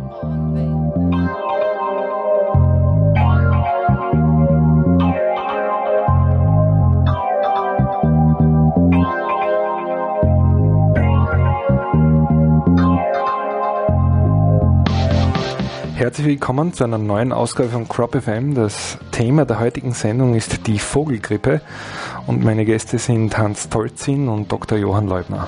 Herzlich willkommen zu einer neuen Ausgabe von Crop FM. Das Thema der heutigen Sendung ist die Vogelgrippe und meine Gäste sind Hans Tolzin und Dr. Johann Leubner.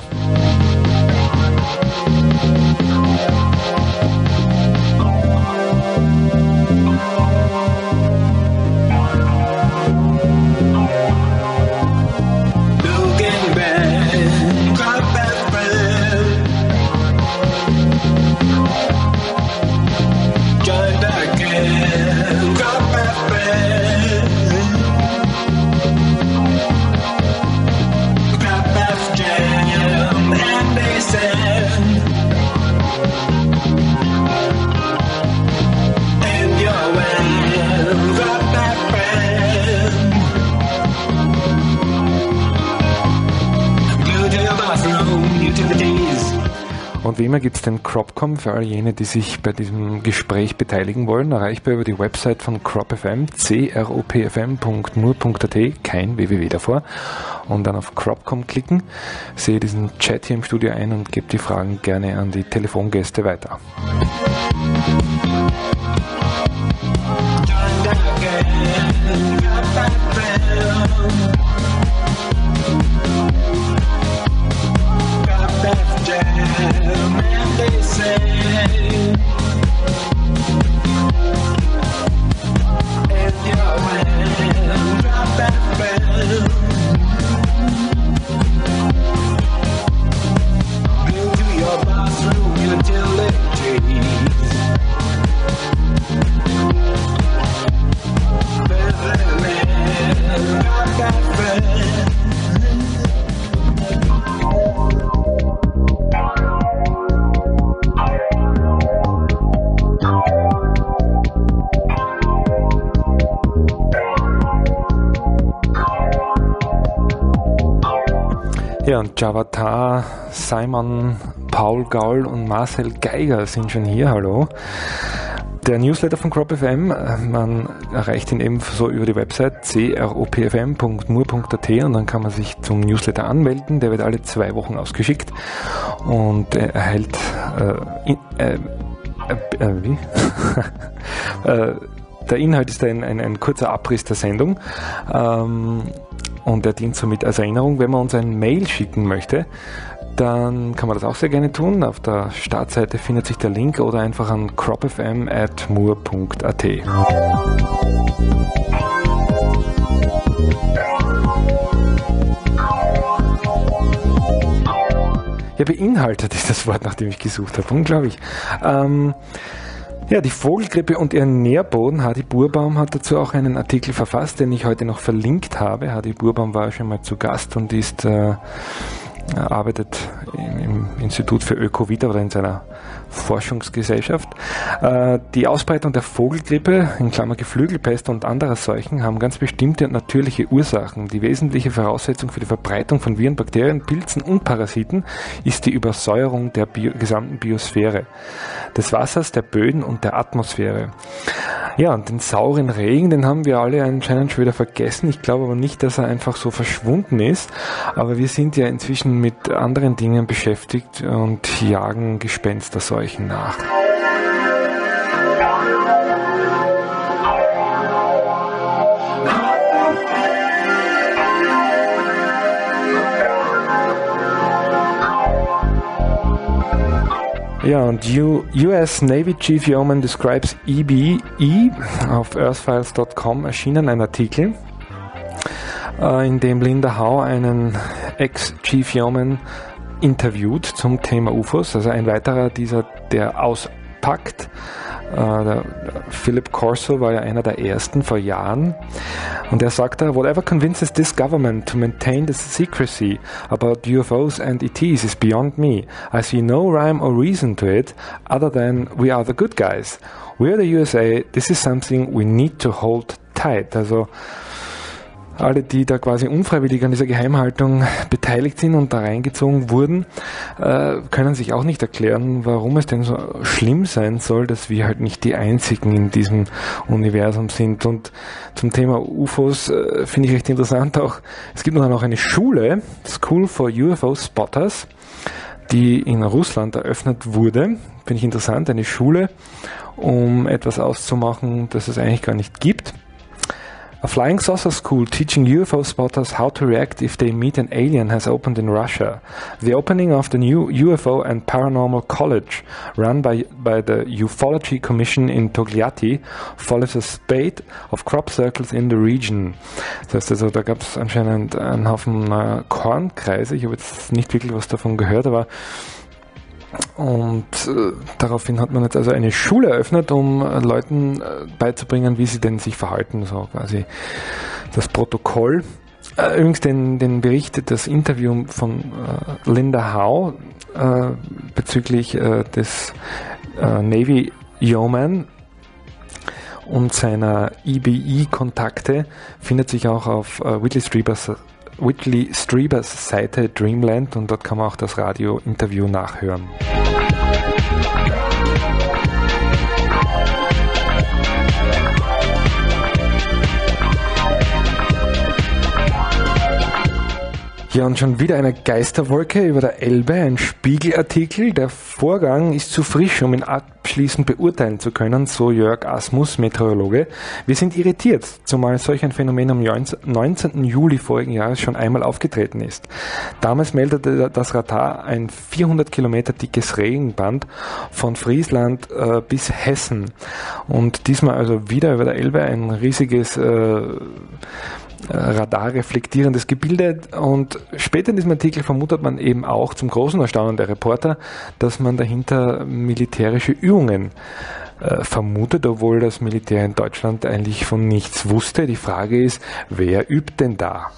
Und wie immer gibt es den Cropcom für all jene, die sich bei diesem Gespräch beteiligen wollen, erreichbar über die Website von Crop FM, cropfm.mur.at, kein www davor, und dann auf Cropcom klicken, sehe diesen Chat hier im Studio ein und gebe die Fragen gerne an die Telefongäste weiter. Ja, und Javatar, Simon, Paul Gaul und Marcel Geiger sind schon hier, hallo. Der Newsletter von Crop FM, man erreicht ihn ebenso über die Website cropfm.mur.at und dann kann man sich zum Newsletter anmelden, der wird alle 2 Wochen ausgeschickt und erhält der Inhalt ist ein kurzer Abriss der Sendung. Und er dient somit als Erinnerung. Wenn man uns ein Mail schicken möchte, dann kann man das auch sehr gerne tun. Auf der Startseite findet sich der Link oder einfach an cropfm@mur.at. Ja, beinhaltet ist das Wort, nach dem ich gesucht habe. Unglaublich. Ja, die Vogelgrippe und ihr Nährboden. Hadi Burbaum hat dazu auch einen Artikel verfasst, den ich heute noch verlinkt habe. Hadi Burbaum war schon mal zu Gast und arbeitet im Institut für Ökovita oder in seiner Forschungsgesellschaft. Die Ausbreitung der Vogelgrippe, in Klammer Geflügelpest und anderer Seuchen, haben ganz bestimmte und natürliche Ursachen. Die wesentliche Voraussetzung für die Verbreitung von Viren, Bakterien, Pilzen und Parasiten ist die Übersäuerung der gesamten Biosphäre, des Wassers, der Böden und der Atmosphäre. Ja, und den sauren Regen, den haben wir alle anscheinend schon wieder vergessen. Ich glaube aber nicht, dass er einfach so verschwunden ist. Aber wir sind ja inzwischen mit anderen Dingen beschäftigt und jagen Gespensterseuchen nach. Ja, und US Navy Chief Yeoman describes EBE auf earthfiles.com erschienen ein Artikel, in dem Linda Howe einen Ex-Chief Yeoman interviewt zum Thema UFOs, also ein weiterer dieser, der auspackt. Der Philip Corso war ja einer der ersten vor Jahren und er sagt da, whatever convinces this government to maintain the secrecy about UFOs and ETs is beyond me. I see no rhyme or reason to it other than we are the good guys. We are the USA. This is something we need to hold tight. Also Alle, die da quasi unfreiwillig an dieser Geheimhaltung beteiligt sind und da reingezogen wurden, können sich auch nicht erklären, warum es denn so schlimm sein soll, dass wir halt nicht die Einzigen in diesem Universum sind. Und zum Thema UFOs finde ich recht interessant auch, es gibt noch eine Schule, School for UFO Spotters, die in Russland eröffnet wurde. Finde ich interessant, eine Schule, um etwas auszumachen, das es eigentlich gar nicht gibt. A flying saucer school teaching UFO spotters how to react if they meet an alien has opened in Russia. The opening of the new UFO and Paranormal College, run by the Ufology Commission in Togliatti, follows a spate of crop circles in the region. Das heißt also, da gab es anscheinend einen Haufen Kornkreise. Ich habe jetzt nicht wirklich was davon gehört, aber daraufhin hat man jetzt also eine Schule eröffnet, um Leuten beizubringen, wie sie denn sich verhalten, so quasi das Protokoll. Übrigens den Bericht, das Interview von Linda Howe bezüglich des Navy Yeoman und seiner EBE-Kontakte findet sich auch auf Whitley Strieber's Seite Dreamland, und dort kann man auch das Radio-Interview nachhören. Ja, und schon wieder eine Geisterwolke über der Elbe, ein Spiegelartikel. Der Vorgang ist zu frisch, um ihn abschließend beurteilen zu können, so Jörg Asmus, Meteorologe. Wir sind irritiert, zumal solch ein Phänomen am 19. Juli vorigen Jahres schon einmal aufgetreten ist. Damals meldete das Radar ein 400 Kilometer dickes Regenband von Friesland bis Hessen. Und diesmal also wieder über der Elbe ein riesiges radarreflektierendes Gebilde, und später in diesem Artikel vermutet man eben auch zum großen Erstaunen der Reporter, dass man dahinter militärische Übungen vermutet, obwohl das Militär in Deutschland eigentlich von nichts wusste. Die Frage ist, wer übt denn da?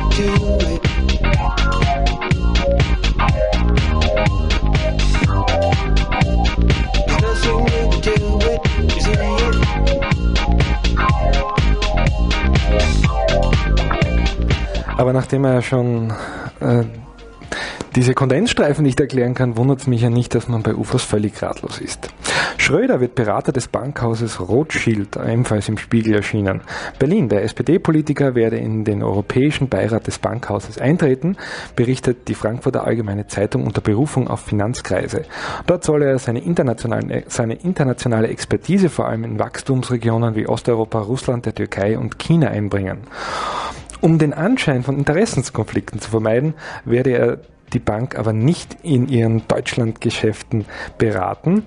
Aber nachdem er ja schon diese Kondensstreifen nicht erklären kann, wundert es mich ja nicht, dass man bei UFOs völlig ratlos ist. Schröder wird Berater des Bankhauses Rothschild, ebenfalls im Spiegel erschienen. Berlin, der SPD-Politiker werde in den Europäischen Beirat des Bankhauses eintreten, berichtet die Frankfurter Allgemeine Zeitung unter Berufung auf Finanzkreise. Dort soll er seine internationale Expertise vor allem in Wachstumsregionen wie Osteuropa, Russland, der Türkei und China einbringen. Um den Anschein von Interessenskonflikten zu vermeiden, werde er die Bank aber nicht in ihren Deutschlandgeschäften beraten.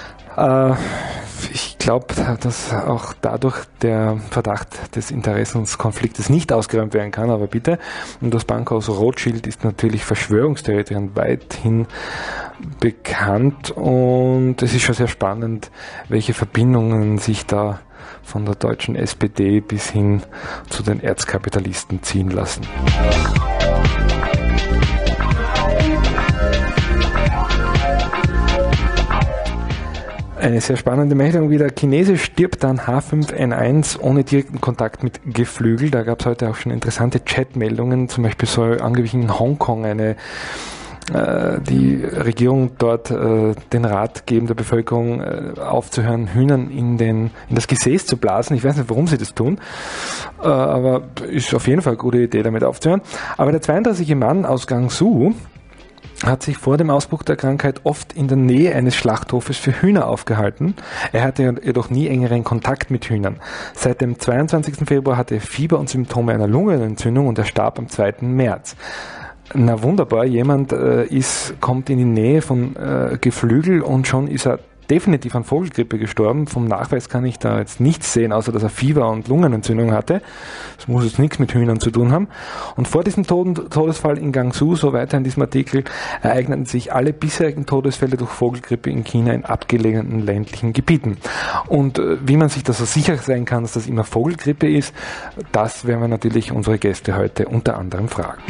Ich glaube, dass auch dadurch der Verdacht des Interessenskonfliktes nicht ausgeräumt werden kann, aber bitte. Und das Bankhaus Rothschild ist natürlich Verschwörungstheoretikern weithin bekannt, und es ist schon sehr spannend, welche Verbindungen sich da von der deutschen SPD bis hin zu den Erzkapitalisten ziehen lassen. Eine sehr spannende Meldung wieder. Chinese stirbt an H5N1 ohne direkten Kontakt mit Geflügel. Da gab es heute auch schon interessante Chatmeldungen. Zum Beispiel soll angeblich in Hongkong die Regierung dort den Rat geben, der Bevölkerung aufzuhören, Hühnern in das Gesäß zu blasen. Ich weiß nicht, warum sie das tun, aber ist auf jeden Fall eine gute Idee, damit aufzuhören. Aber der 32-jährige Mann aus Guangzhou hat sich vor dem Ausbruch der Krankheit oft in der Nähe eines Schlachthofes für Hühner aufgehalten. Er hatte jedoch nie engeren Kontakt mit Hühnern. Seit dem 22. Februar hatte er Fieber und Symptome einer Lungenentzündung, und er starb am 2. März. Na wunderbar, jemand kommt in die Nähe von Geflügel und schon ist er definitiv an Vogelgrippe gestorben. Vom Nachweis kann ich da jetzt nichts sehen, außer dass er Fieber und Lungenentzündung hatte. Das muss jetzt nichts mit Hühnern zu tun haben. Und vor diesem Todesfall in Guangzhou, so weiter in diesem Artikel, ereigneten sich alle bisherigen Todesfälle durch Vogelgrippe in China in abgelegenen ländlichen Gebieten. Und wie man sich da so sicher sein kann, dass das immer Vogelgrippe ist, das werden wir natürlich unsere Gäste heute unter anderem fragen.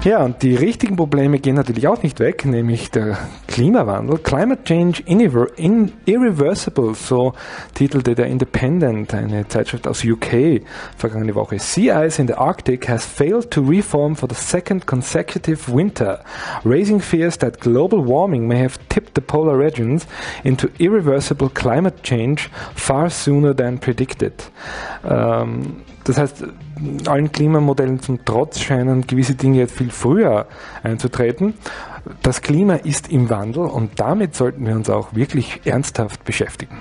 Ja, und die richtigen Probleme gehen natürlich auch nicht weg, nämlich der Klimawandel. Climate Change Irreversible, so titelte der Independent, eine Zeitschrift aus UK, vergangene Woche. Sea ice in the Arctic has failed to reform for the second consecutive winter, raising fears that global warming may have tipped the polar regions into irreversible climate change far sooner than predicted. Das heißt, allen Klimamodellen zum Trotz scheinen gewisse Dinge jetzt viel früher einzutreten. Das Klima ist im Wandel und damit sollten wir uns auch wirklich ernsthaft beschäftigen.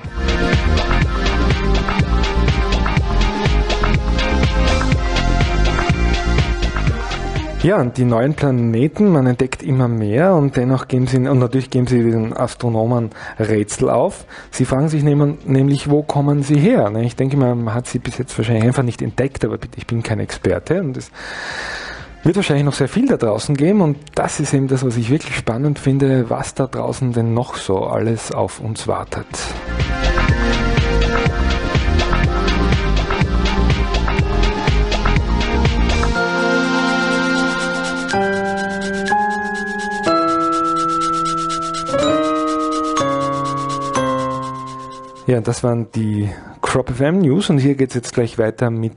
Ja, und die neuen Planeten, man entdeckt immer mehr und dennoch natürlich geben sie den Astronomen Rätsel auf. Sie fragen sich nämlich, wo kommen sie her? Ich denke mal, man hat sie bis jetzt wahrscheinlich einfach nicht entdeckt, aber bitte, ich bin kein Experte und es wird wahrscheinlich noch sehr viel da draußen geben und das ist eben das, was ich wirklich spannend finde, was da draußen denn noch so alles auf uns wartet. Ja, das waren die Crop FM News und hier geht es jetzt gleich weiter mit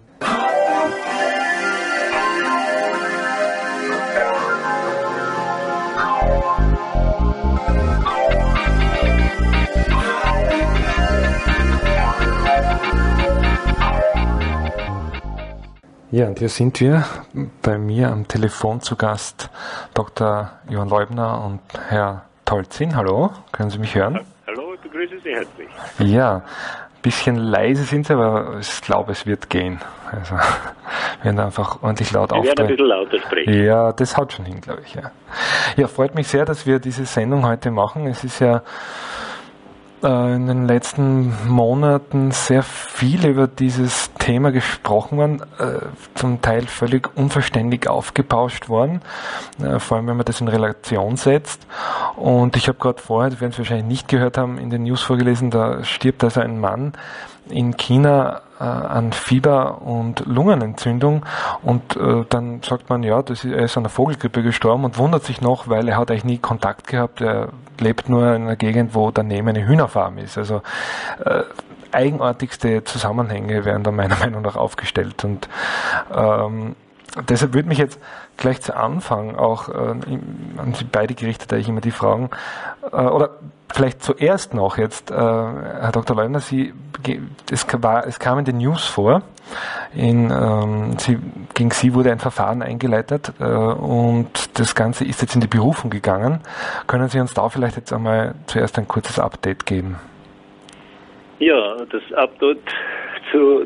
Ja, und hier sind wir bei mir am Telefon zu Gast Dr. Johann Leubner und Herr Tolzin. Hallo, können Sie mich hören? Hallo, ich begrüße Sie herzlich. Ja, ein bisschen leise sind Sie, aber ich glaube, es wird gehen. Also, wir werden einfach ordentlich laut auftreten. Sie werden ein bisschen lauter sprechen. Ja, das haut schon hin, glaube ich. Ja, freut mich sehr, dass wir diese Sendung heute machen. Es ist ja in den letzten Monaten sehr viel über dieses Thema gesprochen worden, zum Teil völlig unverständlich aufgebauscht worden, vor allem wenn man das in Relation setzt. Und ich habe gerade vorher, das werden Sie wahrscheinlich nicht gehört haben, in den News vorgelesen, da stirbt also ein Mann in China an Fieber und Lungenentzündung und dann sagt man, ja, er ist an der Vogelgrippe gestorben und wundert sich noch, weil er hat eigentlich nie Kontakt gehabt, er lebt nur in einer Gegend, wo daneben eine Hühnerfarm ist. Also eigenartigste Zusammenhänge werden da meiner Meinung nach aufgestellt und deshalb würde mich jetzt gleich zu Anfang auch an Sie beide gerichtet, eigentlich immer die Fragen, oder vielleicht zuerst noch jetzt, Herr Dr. Leubner, es kam in den News vor, gegen Sie wurde ein Verfahren eingeleitet und das Ganze ist jetzt in die Berufung gegangen. Können Sie uns da vielleicht jetzt einmal zuerst ein kurzes Update geben? Ja, das Update zu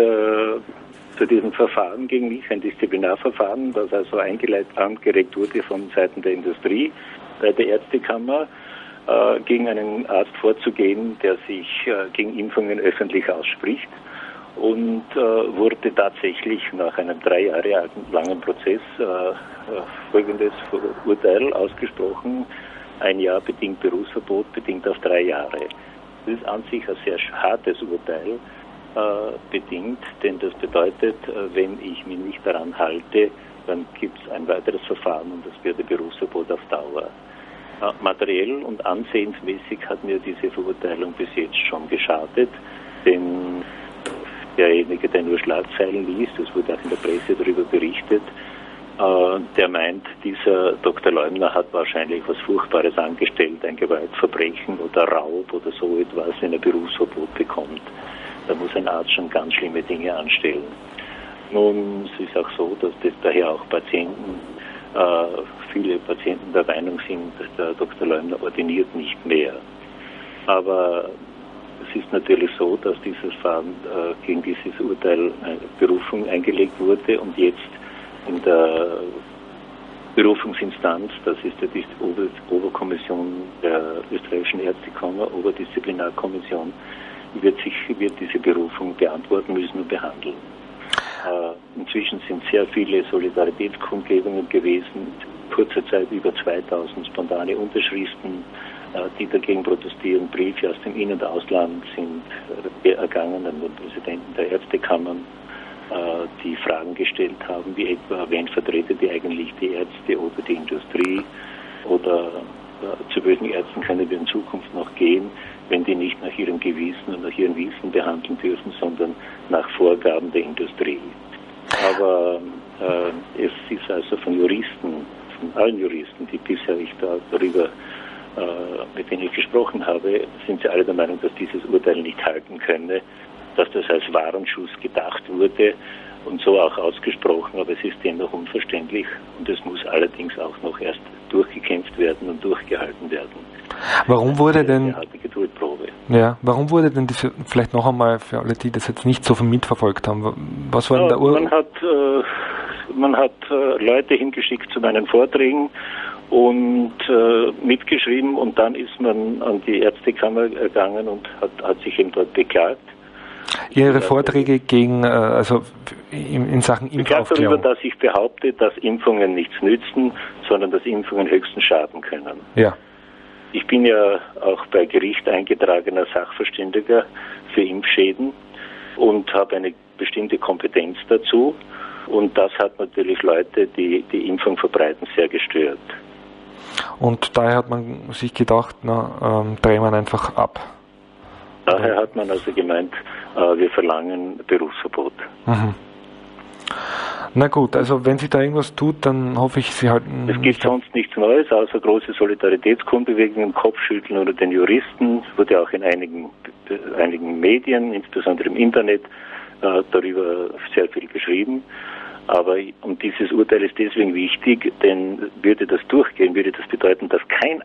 diesem Verfahren gegen mich, ein Disziplinarverfahren, das also angeregt wurde von Seiten der Industrie bei der Ärztekammer, gegen einen Arzt vorzugehen, der sich gegen Impfungen öffentlich ausspricht und wurde tatsächlich nach einem 3 Jahre langen Prozess folgendes Urteil ausgesprochen: 1 Jahr bedingt Berufsverbot, bedingt auf 3 Jahre. Das ist an sich ein sehr hartes Urteil, bedingt, denn das bedeutet, wenn ich mich nicht daran halte, dann gibt es ein weiteres Verfahren und das wird ein Berufsverbot auf Dauer. Materiell und ansehensmäßig hat mir diese Verurteilung bis jetzt schon geschadet, denn derjenige, der nur Schlagzeilen liest, das wurde auch in der Presse darüber berichtet, der meint, dieser Dr. Leubner hat wahrscheinlich was Furchtbares angestellt, ein Gewaltverbrechen oder Raub oder so etwas, wenn er Berufsverbot bekommt. Da muss ein Arzt schon ganz schlimme Dinge anstellen. Nun, es ist auch so, dass das daher auch viele Patienten der Meinung sind, dass der Dr. Leubner ordiniert nicht mehr. Aber es ist natürlich so, dass dieses Verfahren gegen dieses Urteil Berufung eingelegt wurde und jetzt in der Berufungsinstanz, das ist die Oberkommission der österreichischen Ärztekammer, Oberdisziplinarkommission, wird diese Berufung beantworten müssen und behandeln. Inzwischen sind sehr viele Solidaritätskundgebungen gewesen, kurzer Zeit über 2000 spontane Unterschriften, die dagegen protestieren. Briefe aus dem In- und Ausland sind ergangen an den Präsidenten der Ärztekammern. die Fragen gestellt haben, wie etwa, wen vertreten die eigentlich, die Ärzte oder die Industrie, oder zu welchen Ärzten können wir in Zukunft noch gehen, wenn die nicht nach ihrem Gewissen und nach ihrem Wissen behandeln dürfen, sondern nach Vorgaben der Industrie. Aber es ist also von Juristen, von allen Juristen, die bisher ich darüber mit denen ich gesprochen habe, sind sie alle der Meinung, dass dieses Urteil nicht halten könne, dass das als Warnschuss gedacht wurde und so auch ausgesprochen, aber es ist dennoch unverständlich und es muss allerdings auch noch erst durchgekämpft werden und durchgehalten werden. Warum wurde denn eine harte Geduldprobe. Ja, warum wurde denn diese, vielleicht noch einmal für alle, die das jetzt nicht so mitverfolgt haben, was war denn der Man hat Leute hingeschickt zu meinen Vorträgen und mitgeschrieben, und dann ist man an die Ärztekammer gegangen und hat sich eben dort beklagt. Ihre Vorträge gegen, also in Sachen Impfaufklärung? Darüber, dass ich behaupte, dass Impfungen nichts nützen, sondern dass Impfungen höchstens schaden können. Ja. Ich bin ja auch bei Gericht eingetragener Sachverständiger für Impfschäden und habe eine bestimmte Kompetenz dazu. Und das hat natürlich Leute, die die Impfung verbreiten, sehr gestört. Und daher hat man sich gedacht, drehen wir einfach ab. Daher hat man also gemeint, wir verlangen Berufsverbot. Mhm. Na gut, also wenn Sie da irgendwas tut, dann hoffe ich, Sie halten... Es gibt sonst nichts Neues, außer große Solidaritätskundbewegungen, Kopfschütteln oder den Juristen. Es wurde auch in einigen Medien, insbesondere im Internet, darüber sehr viel geschrieben. Aber und dieses Urteil ist deswegen wichtig, denn würde das durchgehen, würde das bedeuten, dass kein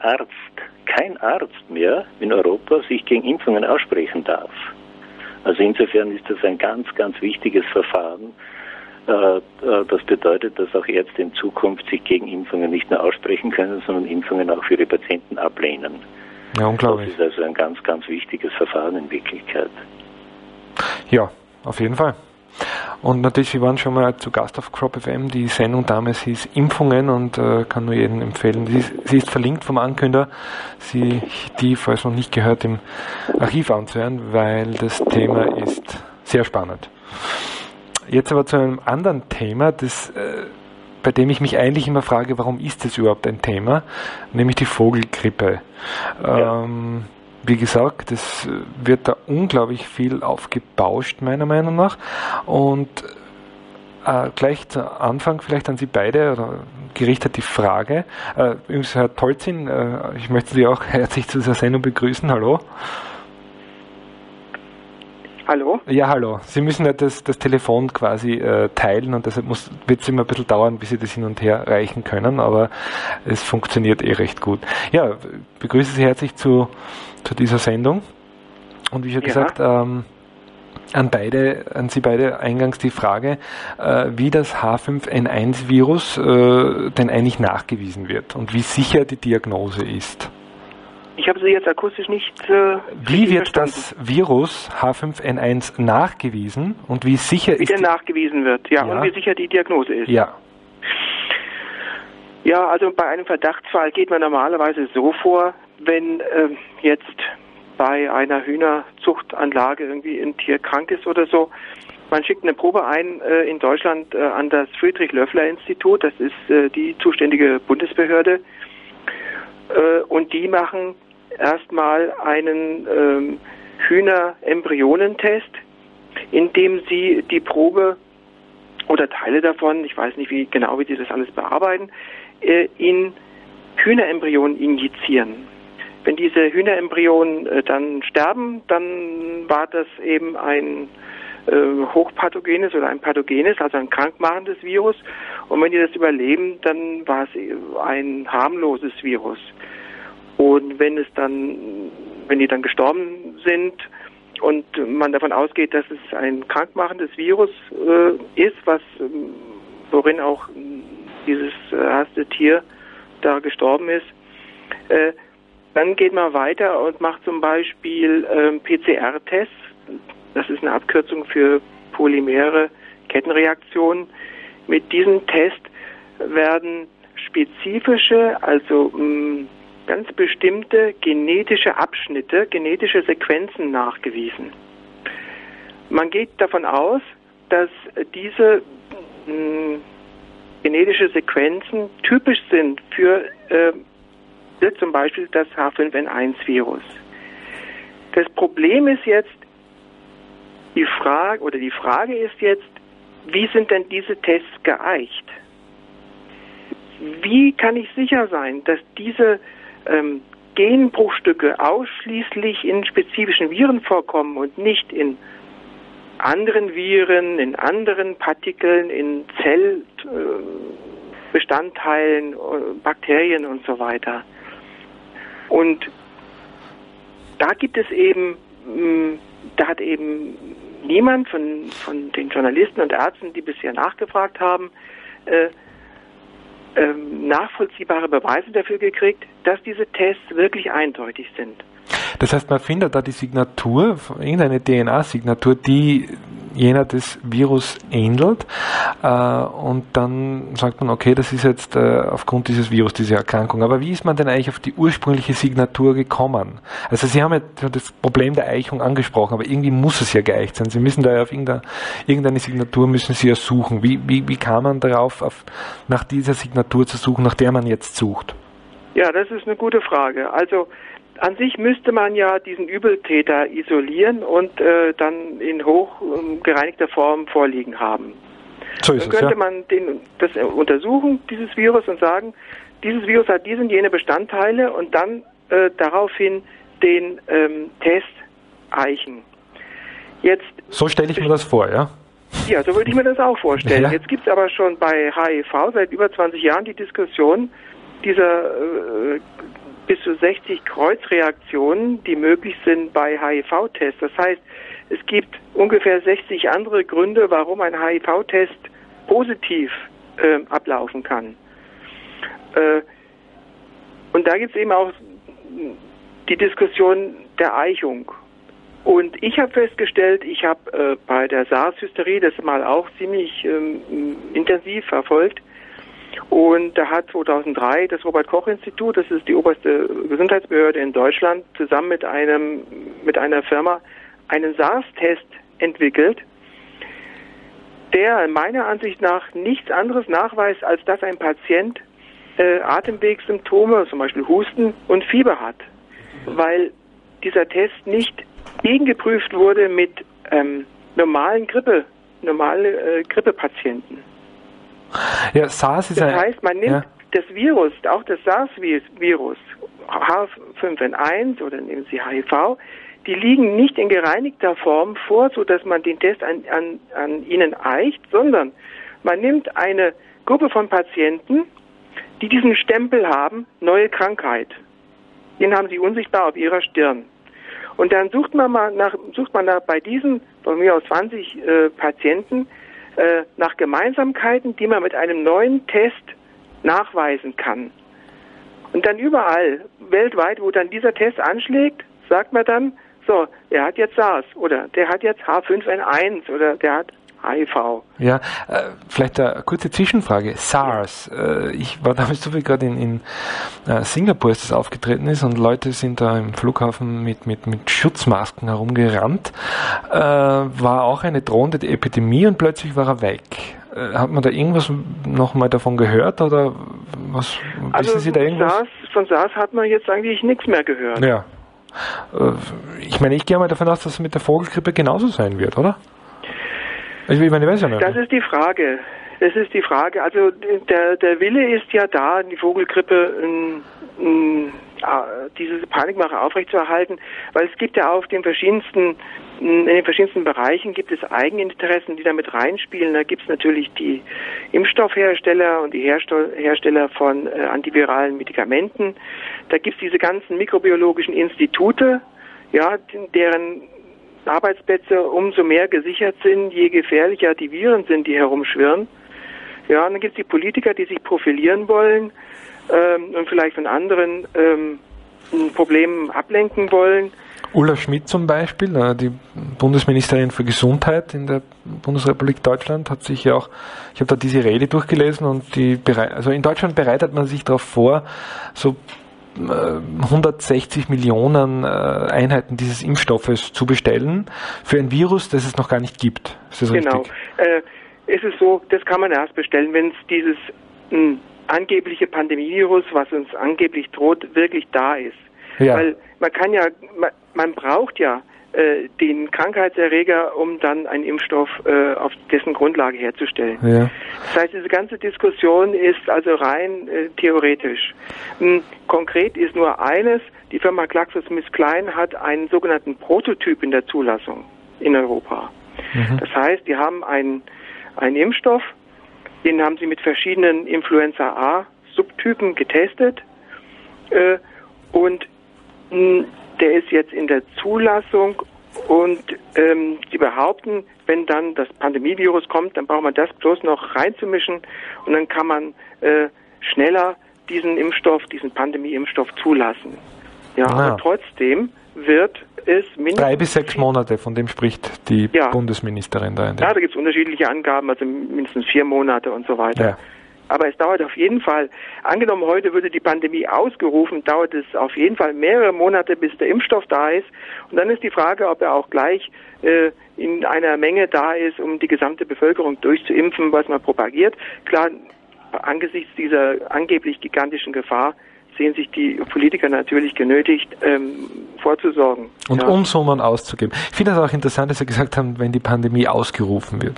Arzt mehr in Europa sich gegen Impfungen aussprechen darf. Also insofern ist das ein ganz, ganz wichtiges Verfahren. Das bedeutet, dass auch Ärzte in Zukunft sich gegen Impfungen nicht nur aussprechen können, sondern Impfungen auch für ihre Patienten ablehnen. Ja, unglaublich. Das ist also ein ganz, ganz wichtiges Verfahren in Wirklichkeit. Ja, auf jeden Fall. Und natürlich, Sie waren schon mal zu Gast auf Crop FM. Die Sendung damals hieß Impfungen und kann nur jedem empfehlen. Sie ist verlinkt vom Ankünder, die, falls noch nicht gehört, im Archiv anzuhören, weil das Thema ist sehr spannend. Jetzt aber zu einem anderen Thema, bei dem ich mich eigentlich immer frage, warum ist das überhaupt ein Thema, nämlich die Vogelgrippe. Ja. Wie gesagt, es wird da unglaublich viel aufgebauscht, meiner Meinung nach. Und gleich zu Anfang vielleicht an Sie beide oder gerichtet die Frage. Übrigens, Herr Tolzin, ich möchte Sie auch herzlich zu dieser Sendung begrüßen. Hallo. Hallo? Ja, hallo. Sie müssen ja das Telefon quasi teilen und deshalb wird es immer ein bisschen dauern, bis Sie das hin und her reichen können, aber es funktioniert recht gut. Ja, begrüße Sie herzlich zu dieser Sendung und wie schon gesagt, an Sie beide eingangs die Frage, wie das H5N1-Virus denn eigentlich nachgewiesen wird und wie sicher die Diagnose ist. Ich habe Sie jetzt akustisch nicht wie wird verstanden. das Virus H5N1 nachgewiesen und wie sicher wie der nachgewiesen wird, ja, und wie sicher die Diagnose ist? Ja. Ja, also bei einem Verdachtsfall geht man normalerweise so vor, wenn jetzt bei einer Hühnerzuchtanlage irgendwie ein Tier krank ist oder so. Man schickt eine Probe ein in Deutschland an das Friedrich-Löffler-Institut, das ist die zuständige Bundesbehörde, und die machen erstmal einen Hühnerembryonentest, in dem sie die Probe oder Teile davon, ich weiß nicht wie die das alles bearbeiten, in Hühnerembryonen injizieren. Wenn diese Hühnerembryonen dann sterben, dann war das eben ein hochpathogenes oder ein pathogenes, also ein krankmachendes Virus. Und wenn die das überleben, dann war es ein harmloses Virus. Und wenn die dann gestorben sind und man davon ausgeht, dass es ein krankmachendes Virus ist, worin auch dieses erste Tier da gestorben ist, dann geht man weiter und macht zum Beispiel PCR-Tests. Das ist eine Abkürzung für polymere Kettenreaktionen. Mit diesem Test werden spezifische, also ganz bestimmte genetische Abschnitte, genetische Sequenzen nachgewiesen. Man geht davon aus, dass diese genetische Sequenzen typisch sind für zum Beispiel das H5N1-Virus. Das Problem ist jetzt, die Frage ist jetzt, wie sind denn diese Tests geeicht? Wie kann ich sicher sein, dass diese Genbruchstücke ausschließlich in spezifischen Viren vorkommen und nicht in anderen Viren, in anderen Partikeln, in Zellbestandteilen, Bakterien und so weiter. Und da gibt es eben, da hat eben niemand von den Journalisten und Ärzten, die bisher nachgefragt haben, nachvollziehbare Beweise dafür gekriegt, dass diese Tests wirklich eindeutig sind. Das heißt, man findet da die Signatur, irgendeine DNA-Signatur, die jener des Virus ähnelt, und dann sagt man, okay, das ist jetzt aufgrund dieses Virus, diese Erkrankung. Aber wie ist man denn eigentlich auf die ursprüngliche Signatur gekommen? Also Sie haben ja das Problem der Eichung angesprochen, aber irgendwie muss es ja geeicht sein. Sie müssen da ja auf irgendeine Signatur müssen Sie ja suchen. Wie kam man darauf, nach dieser Signatur zu suchen, nach der man jetzt sucht? Ja, das ist eine gute Frage. Also an sich müsste man ja diesen Übeltäter isolieren und dann in hochgereinigter Form vorliegen haben. So ist dann könnte man das untersuchen, dieses Virus, und sagen, dieses Virus hat diese und jene Bestandteile, und dann daraufhin den Test eichen. Jetzt, so stelle ich mir das vor, ja? Ja, so würde ich mir das auch vorstellen. Ja. Jetzt gibt es aber schon bei HIV seit über 20 Jahren die Diskussion dieser bis zu 60 Kreuzreaktionen, die möglich sind bei HIV-Tests. Das heißt, es gibt ungefähr 60 andere Gründe, warum ein HIV-Test positiv ablaufen kann. Und da gibt es eben auch die Diskussion der Eichung. Und ich habe festgestellt, ich habe bei der SARS-Hysterie das mal auch ziemlich intensiv verfolgt. Und da hat 2003 das Robert-Koch-Institut, das ist die oberste Gesundheitsbehörde in Deutschland, zusammen mit einer Firma einen SARS-Test entwickelt, der meiner Ansicht nach nichts anderes nachweist, als dass ein Patient Atemwegssymptome, zum Beispiel Husten und Fieber hat, weil dieser Test nicht gegengeprüft wurde mit normalen Grippepatienten. Ja, SARS ist das heißt, man nimmt das Virus, auch das SARS-Virus, H5N1 oder nehmen Sie HIV, die liegen nicht in gereinigter Form vor, sodass man den Test an ihnen eicht, sondern man nimmt eine Gruppe von Patienten, die diesen Stempel haben, neue Krankheit. Den haben sie unsichtbar auf ihrer Stirn. Und dann sucht man bei diesen, von mir aus 20 Patienten, nach Gemeinsamkeiten, die man mit einem neuen Test nachweisen kann. Und dann überall, weltweit, wo dann dieser Test anschlägt, sagt man dann, so, der hat jetzt SARS oder der hat jetzt H5N1 oder der hat HIV. Ja, vielleicht eine kurze Zwischenfrage. SARS. Ich war damals so viel gerade in Singapur, als das aufgetreten ist, und Leute sind da im Flughafen mit Schutzmasken herumgerannt. War auch eine drohende Epidemie und plötzlich war er weg. Hat man da irgendwas noch mal davon gehört oder was? Also wissen Sie da irgendwas? Von SARS hat man jetzt eigentlich nichts mehr gehört. Ja. Ich meine, ich gehe mal davon aus, dass es mit der Vogelgrippe genauso sein wird, oder? Ich meine, ich weiß ja nicht. Das ist die Frage. Also der Wille ist ja da, die Vogelgrippe diese Panikmache aufrechtzuerhalten, weil es gibt ja auch in den verschiedensten Bereichen gibt es Eigeninteressen, die damit reinspielen. Da gibt es natürlich die Impfstoffhersteller und die Hersteller von antiviralen Medikamenten. Da gibt es diese ganzen mikrobiologischen Institute, ja, deren Arbeitsplätze umso mehr gesichert sind, je gefährlicher die Viren sind, die herumschwirren. Ja, und dann gibt es die Politiker, die sich profilieren wollen und vielleicht von anderen Problemen ablenken wollen. Ulla Schmidt zum Beispiel, die Bundesministerin für Gesundheit in der Bundesrepublik Deutschland, hat sich ja auch, ich habe da diese Rede durchgelesen, und also in Deutschland bereitet man sich darauf vor, so 160 Millionen Einheiten dieses Impfstoffes zu bestellen für ein Virus, das es noch gar nicht gibt. Ist das richtig? Genau. Es ist so, das kann man erst bestellen, wenn es dieses angebliche Pandemievirus, was uns angeblich droht, wirklich da ist. Ja. Weil man braucht ja den Krankheitserreger, um dann einen Impfstoff auf dessen Grundlage herzustellen. Ja. Das heißt, diese ganze Diskussion ist also rein theoretisch. Konkret ist nur eines, die Firma GlaxoSmithKline hat einen sogenannten Prototyp in der Zulassung in Europa. Mhm. Das heißt, die haben einen Impfstoff, den haben sie mit verschiedenen Influenza-A-Subtypen getestet und der ist jetzt in der Zulassung und sie behaupten, wenn dann das Pandemievirus kommt, dann braucht man das bloß noch reinzumischen und dann kann man schneller diesen Pandemie-Impfstoff zulassen. Ja, aber trotzdem wird es mindestens 3 bis 6 Monate, von dem spricht die Bundesministerin da. Ja, da gibt es unterschiedliche Angaben, also mindestens 4 Monate und so weiter. Ja. Aber es dauert auf jeden Fall, angenommen heute würde die Pandemie ausgerufen, dauert es auf jeden Fall mehrere Monate, bis der Impfstoff da ist. Und dann ist die Frage, ob er auch gleich in einer Menge da ist, um die gesamte Bevölkerung durchzuimpfen, was man propagiert. Klar, angesichts dieser angeblich gigantischen Gefahr sehen sich die Politiker natürlich genötigt, vorzusorgen. Und Unsummen auszugeben. Ich finde es auch interessant, dass Sie gesagt haben, wenn die Pandemie ausgerufen wird.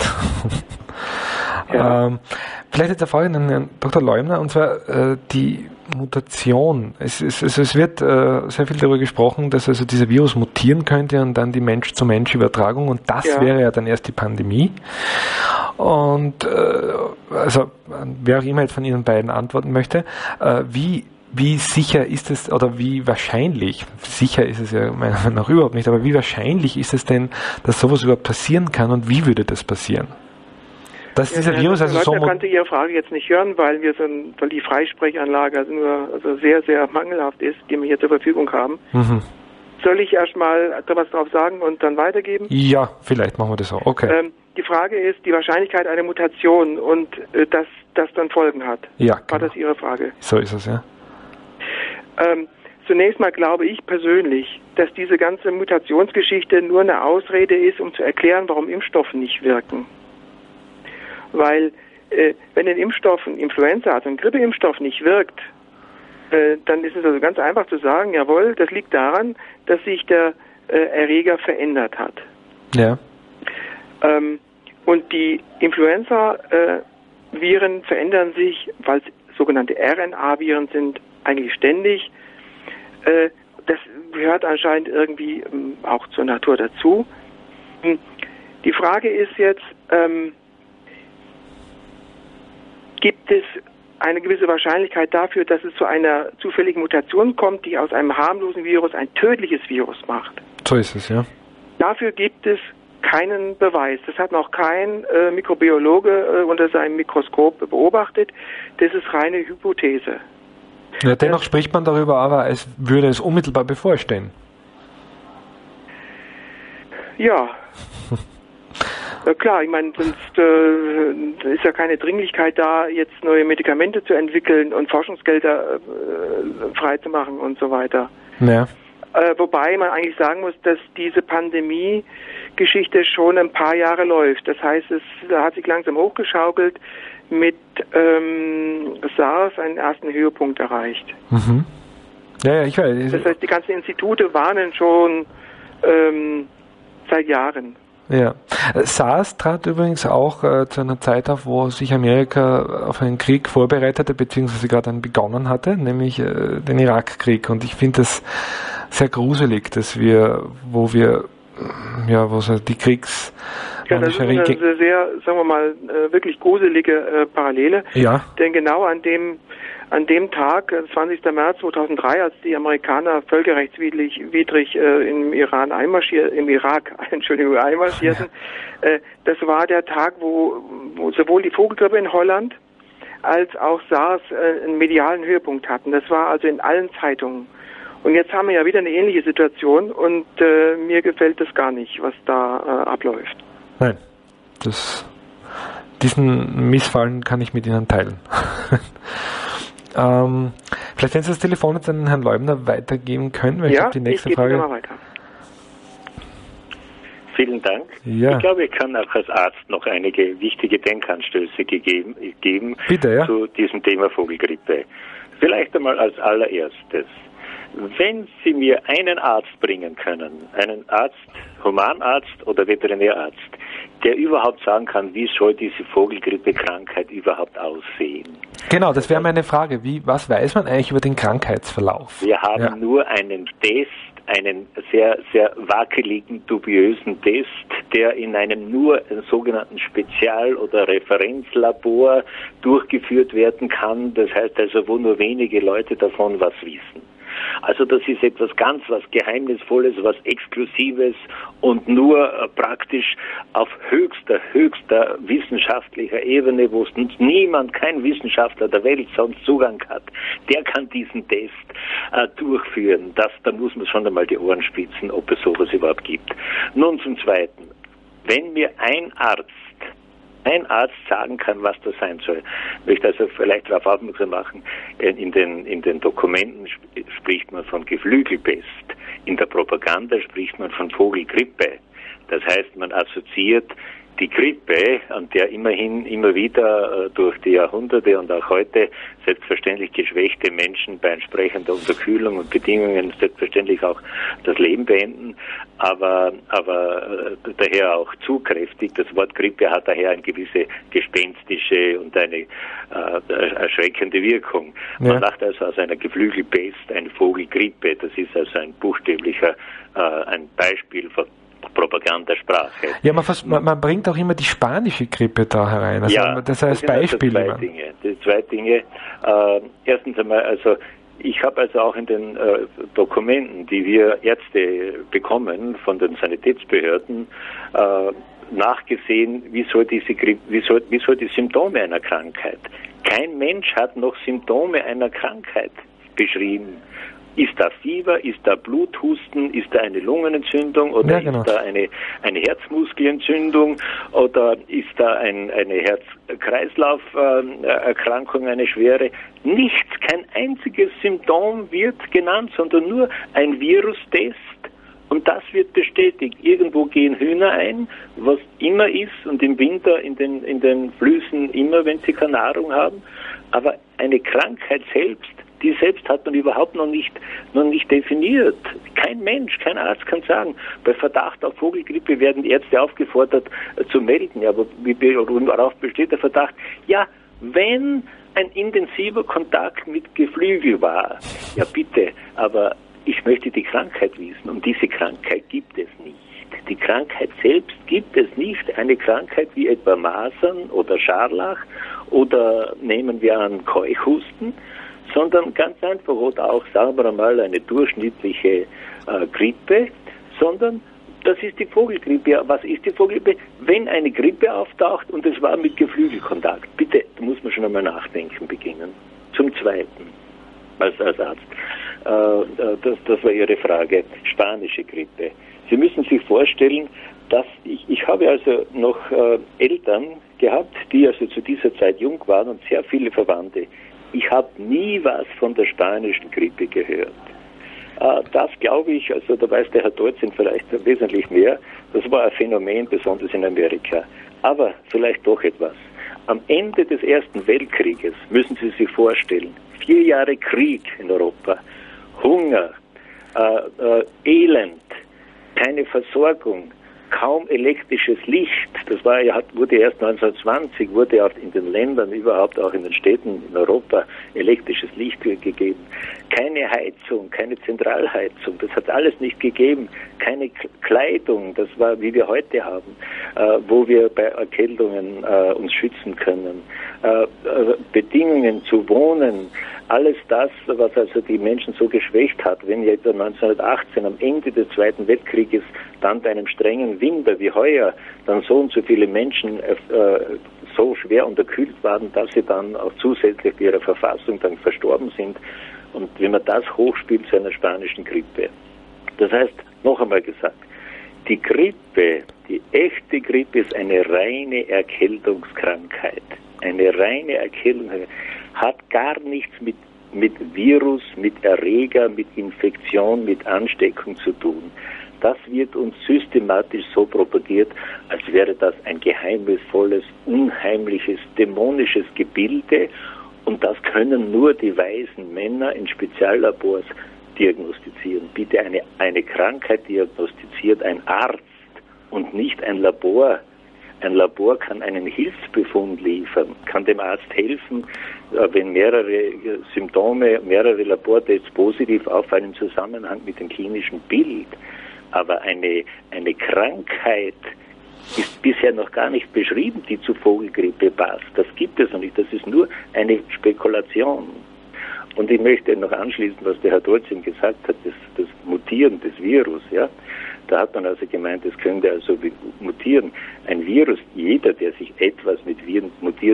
Ja. Vielleicht jetzt eine Frage an Herrn Dr. Leumner, und zwar die Mutation. Es wird sehr viel darüber gesprochen, dass also dieser Virus mutieren könnte und dann die Mensch-zu-Mensch-Übertragung, und das wäre ja dann erst die Pandemie. Und also wer auch immer jetzt von Ihnen beiden antworten möchte, wie sicher ist es, oder wie wahrscheinlich, sicher ist es ja meiner Meinung nach überhaupt nicht, aber wie wahrscheinlich ist es denn, dass sowas überhaupt passieren kann, und wie würde das passieren? Dass dieser Virus also so... Ich konnte Ihre Frage jetzt nicht hören, weil die Freisprechanlage also sehr, sehr mangelhaft ist, die wir hier zur Verfügung haben. Mhm. Soll ich erstmal etwas drauf sagen und dann weitergeben? Ja, vielleicht machen wir das so. Okay. Die Frage ist die Wahrscheinlichkeit einer Mutation und dass das dann Folgen hat. Ja, war das Ihre Frage? So ist es, ja. Zunächst mal glaube ich persönlich, dass diese ganze Mutationsgeschichte nur eine Ausrede ist, um zu erklären, warum Impfstoffe nicht wirken. Weil wenn ein Impfstoff, ein Influenza, also ein Grippeimpfstoff nicht wirkt, dann ist es also ganz einfach zu sagen, jawohl, das liegt daran, dass sich der Erreger verändert hat. Ja. Und die Influenza-Viren verändern sich, weil es sogenannte RNA-Viren sind, eigentlich ständig. Das gehört anscheinend irgendwie auch zur Natur dazu. Die Frage ist jetzt, gibt es eine gewisse Wahrscheinlichkeit dafür, dass es zu einer zufälligen Mutation kommt, die aus einem harmlosen Virus ein tödliches Virus macht? So ist es, ja. Dafür gibt es keinen Beweis. Das hat noch kein Mikrobiologe unter seinem Mikroskop beobachtet. Das ist reine Hypothese. Ja, dennoch spricht man darüber, aber als würde es unmittelbar bevorstehen. Ja. Klar, ich meine, sonst ist ja keine Dringlichkeit da, jetzt neue Medikamente zu entwickeln und Forschungsgelder freizumachen und so weiter. Ja. Wobei man eigentlich sagen muss, dass diese Pandemie-Geschichte schon ein paar Jahre läuft. Das heißt, es hat sich langsam hochgeschaukelt, mit SARS einen ersten Höhepunkt erreicht. Mhm. Ja, ich weiß. Das heißt, die ganzen Institute warnen schon seit Jahren. Ja. SARS trat übrigens auch zu einer Zeit auf, wo sich Amerika auf einen Krieg vorbereitete, beziehungsweise gerade einen begonnen hatte, nämlich den Irakkrieg. Und ich finde das sehr gruselig, dass wo so die Kriegs... Ja, das ist eine sehr, sagen wir mal, wirklich gruselige Parallele. Ja. Denn genau an dem Tag, 20. März 2003, als die Amerikaner völkerrechtswidrig im Irak einmarschierten, das war der Tag, wo sowohl die Vogelgrippe in Holland als auch SARS einen medialen Höhepunkt hatten. Das war also in allen Zeitungen. Und jetzt haben wir ja wieder eine ähnliche Situation und mir gefällt das gar nicht, was da abläuft. Nein, diesen Missfallen kann ich mit Ihnen teilen. Vielleicht wenn Sie das Telefon jetzt an Herrn Leubner weitergeben können, weil ich habe die nächste Frage. Mal weiter. Vielen Dank. Ja. Ich glaube, ich kann auch als Arzt noch einige wichtige Denkanstöße geben Bitte, ja. zu diesem Thema Vogelgrippe. Vielleicht einmal als allererstes. Wenn Sie mir einen Arzt bringen können, einen Arzt, Humanarzt oder Veterinärarzt, der überhaupt sagen kann, wie soll diese Vogelgrippekrankheit überhaupt aussehen? Genau, das wäre meine Frage. Was weiß man eigentlich über den Krankheitsverlauf? Wir haben nur einen Test, einen sehr, sehr wackeligen, dubiösen Test, der in einem nur sogenannten Spezial- oder Referenzlabor durchgeführt werden kann. Das heißt also, wo nur wenige Leute davon was wissen. Also das ist etwas was Geheimnisvolles, was Exklusives und nur praktisch auf höchster wissenschaftlicher Ebene, wo es niemand, kein Wissenschaftler der Welt sonst Zugang hat, der kann diesen Test durchführen. Da muss man schon einmal die Ohren spitzen, ob es sowas überhaupt gibt. Nun zum Zweiten. Wenn mir ein Arzt sagen kann, was das sein soll. Ich möchte also vielleicht darauf aufmerksam machen, in den Dokumenten spricht man von Geflügelpest, in der Propaganda spricht man von Vogelgrippe. Das heißt, man assoziiert die Grippe, an der immerhin immer wieder durch die Jahrhunderte und auch heute selbstverständlich geschwächte Menschen bei entsprechender Unterkühlung und Bedingungen selbstverständlich auch das Leben beenden, aber daher auch zugkräftig. Das Wort Grippe hat daher eine gewisse gespenstische und eine erschreckende Wirkung. Ja. Man macht also aus einer Geflügelpest eine Vogelgrippe. Das ist also ein buchstäblicher ein Beispiel von Propagandasprache. Ja, man bringt auch immer die spanische Grippe da herein. Also ja, das heißt Beispiel. Also zwei Dinge. Erstens einmal, also ich habe also auch in den Dokumenten, die wir Ärzte bekommen von den Sanitätsbehörden, nachgesehen, wie soll die Symptome einer Krankheit. Kein Mensch hat noch Symptome einer Krankheit beschrieben. Ist da Fieber, ist da Bluthusten, ist da eine Lungenentzündung oder ist da eine Herzmuskelentzündung oder ist da eine Herz-Kreislauf-Erkrankung, eine schwere? Nichts, kein einziges Symptom wird genannt, sondern nur ein Virustest. Und das wird bestätigt. Irgendwo gehen Hühner ein, was immer ist, und im Winter in den Flüssen immer, wenn sie keine Nahrung haben. Aber eine Krankheit selbst, die selbst hat man überhaupt noch nicht definiert. Kein Mensch, kein Arzt kann sagen. Bei Verdacht auf Vogelgrippe werden die Ärzte aufgefordert zu melden. Ja, aber worauf besteht der Verdacht? Ja, wenn ein intensiver Kontakt mit Geflügel war. Ja, bitte, aber ich möchte die Krankheit wissen. Und diese Krankheit gibt es nicht. Die Krankheit selbst gibt es nicht. Eine Krankheit wie etwa Masern oder Scharlach oder nehmen wir an Keuchhusten, sondern ganz einfach oder auch, sagen wir mal, eine durchschnittliche Grippe, sondern das ist die Vogelgrippe. Ja, was ist die Vogelgrippe? Wenn eine Grippe auftaucht und es war mit Geflügelkontakt, bitte, da muss man schon einmal nachdenken beginnen. Zum Zweiten, als Arzt, das war Ihre Frage, spanische Grippe. Sie müssen sich vorstellen, dass ich habe also noch Eltern gehabt, die also zu dieser Zeit jung waren und sehr viele Verwandte. Ich habe nie was von der spanischen Grippe gehört. Das glaube ich, also da weiß der Herr Dolzin vielleicht wesentlich mehr, das war ein Phänomen, besonders in Amerika. Aber vielleicht doch etwas. Am Ende des Ersten Weltkrieges müssen Sie sich vorstellen, 4 Jahre Krieg in Europa, Hunger, Elend, keine Versorgung, kaum elektrisches Licht. Das wurde erst 1920, wurde auch in den Ländern, überhaupt auch in den Städten in Europa elektrisches Licht gegeben. Keine Heizung, keine Zentralheizung, das hat alles nicht gegeben. Keine Kleidung, das war wie wir heute haben, wo wir bei Erkältungen uns schützen können. Bedingungen zu wohnen, alles das, was also die Menschen so geschwächt hat, wenn jetzt 1918 am Ende des Zweiten Weltkrieges dann bei einem strengen Winter wie heuer dann so und so viele Menschen so schwer unterkühlt waren, dass sie dann auch zusätzlich zu ihrer Verfassung dann verstorben sind. Und wenn man das hochspielt zu einer spanischen Grippe. Das heißt, noch einmal gesagt, die Grippe, die echte Grippe ist eine reine Erkältungskrankheit. Eine reine Erkältung hat gar nichts mit mit Virus, mit Erreger, mit Infektion, mit Ansteckung zu tun. Das wird uns systematisch so propagiert, als wäre das ein geheimnisvolles, unheimliches, dämonisches Gebilde, und das können nur die weisen Männer in Speziallabors diagnostizieren. Bitte eine Krankheit diagnostiziert ein Arzt und nicht ein Labor. Ein Labor kann einen Hilfsbefund liefern, kann dem Arzt helfen, wenn mehrere Symptome, mehrere Labortests positiv auffallen im Zusammenhang mit dem klinischen Bild. Aber eine Krankheit ist bisher noch gar nicht beschrieben, die zu Vogelgrippe passt. Das gibt es noch nicht. Das ist nur eine Spekulation. Und ich möchte noch anschließen, was der Herr Dolzin gesagt hat, das Mutieren des Virus. Ja? Da hat man also gemeint, es könnte also mutieren. Ein Virus, jeder, der sich etwas mit Viren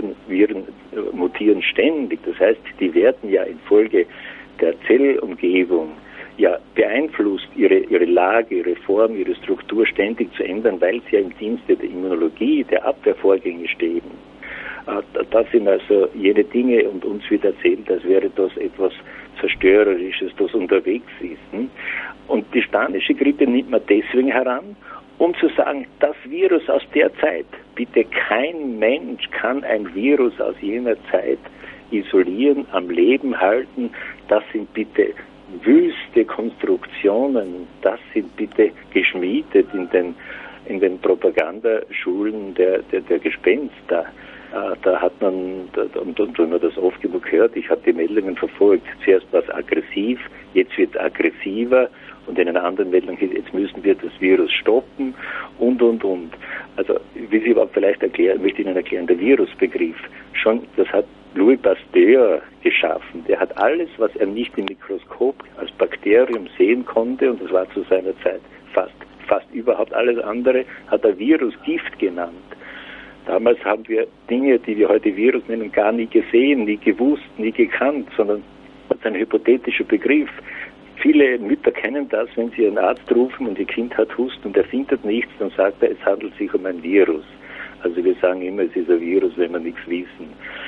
mutieren ständig. Das heißt, die werden ja infolge der Zellumgebung ja beeinflusst, ihre Lage, ihre Form, ihre Struktur ständig zu ändern, weil sie ja im Dienste der Immunologie, der Abwehrvorgänge stehen. Das sind also jene Dinge, und uns wird erzählt, als wäre das etwas Zerstörerisches, das unterwegs ist. Und die spanische Grippe nimmt man deswegen heran, um zu sagen, das Virus aus der Zeit, bitte kein Mensch kann ein Virus aus jener Zeit isolieren, am Leben halten, das sind bitte wüste Konstruktionen, das sind bitte geschmiedet in den Propagandaschulen der Gespenster. Da hat man, und wenn man das oft genug hört, ich habe die Meldungen verfolgt, zuerst war es aggressiv, jetzt wird es aggressiver, und in einer anderen Meldung, jetzt müssen wir das Virus stoppen und. Also, wie Sie überhaupt vielleicht erklären, möchte ich Ihnen erklären, der Virusbegriff, das hat Louis Pasteur geschaffen. Der hat alles, was er nicht im Mikroskop als Bakterium sehen konnte, und das war zu seiner Zeit fast überhaupt alles andere, hat er Virusgift genannt. Damals haben wir Dinge, die wir heute Virus nennen, gar nie gesehen, nie gewusst, nie gekannt, sondern das ist ein hypothetischer Begriff. Viele Mütter kennen das, wenn sie einen Arzt rufen und ihr Kind hat Husten und er findet nichts, dann sagt er, es handelt sich um ein Virus. Also wir sagen immer, es ist ein Virus, wenn wir nichts wissen.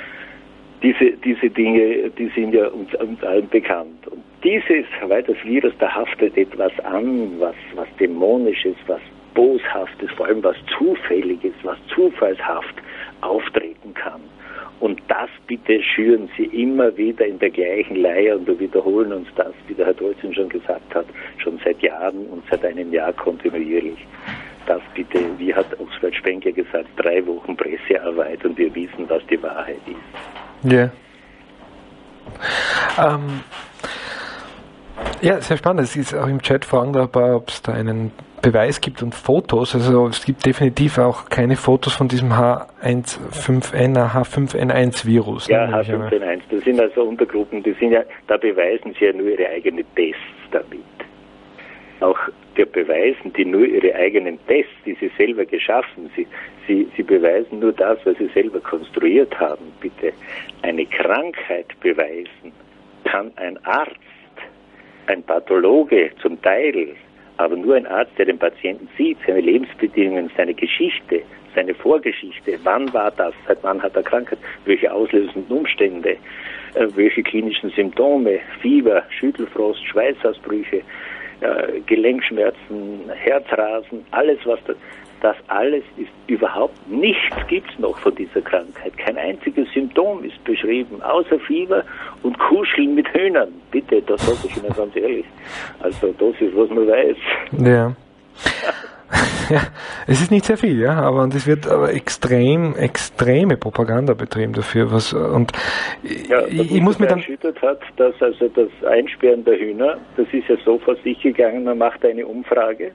Diese Dinge, die sind ja uns allen bekannt. Und weil das Virus, da haftet etwas an, was Dämonisches, was Boshaftes, vor allem was Zufälliges, was zufallshaft auftreten kann. Und das bitte schüren Sie immer wieder in der gleichen Leier, und wir wiederholen uns das, wie der Herr Dolzin schon gesagt hat, schon seit Jahren und seit einem Jahr kontinuierlich. Das bitte, wie hat Oswald Spengler gesagt, 3 Wochen Pressearbeit und wir wissen, was die Wahrheit ist. Ja. Ja, sehr spannend. Es ist auch im Chat fragbar, ob es da einen Beweis gibt und Fotos. Also es gibt definitiv auch keine Fotos von diesem H5N1 Virus. Ja, H5N1. Das sind also Untergruppen, da beweisen sie ja nur ihre eigenen Tests damit. Auch der beweisen die nur ihre eigenen Tests, die sie selber geschaffen. Sie beweisen nur das, was sie selber konstruiert haben. Bitte eine Krankheit beweisen kann ein Arzt, ein Pathologe zum Teil, aber nur ein Arzt, der den Patienten sieht, seine Lebensbedingungen, seine Geschichte, seine Vorgeschichte, wann war das, seit wann hat er Krankheit, welche auslösenden Umstände, welche klinischen Symptome, Fieber, Schüttelfrost, Schweißausbrüche, Gelenkschmerzen, Herzrasen, alles das alles ist überhaupt nichts gibt's noch von dieser Krankheit. Kein einziges Symptom ist beschrieben, außer Fieber und Kuscheln mit Hühnern. Bitte, das sage ich Ihnen ganz ehrlich. Also das ist, was man weiß. Ja. Ja, es ist nicht sehr viel, ja, aber es wird extreme Propaganda betrieben dafür, ich muss mir dann erschüttert hat, dass also das Einsperren der Hühner, das ist ja so vor sich gegangen, man macht eine Umfrage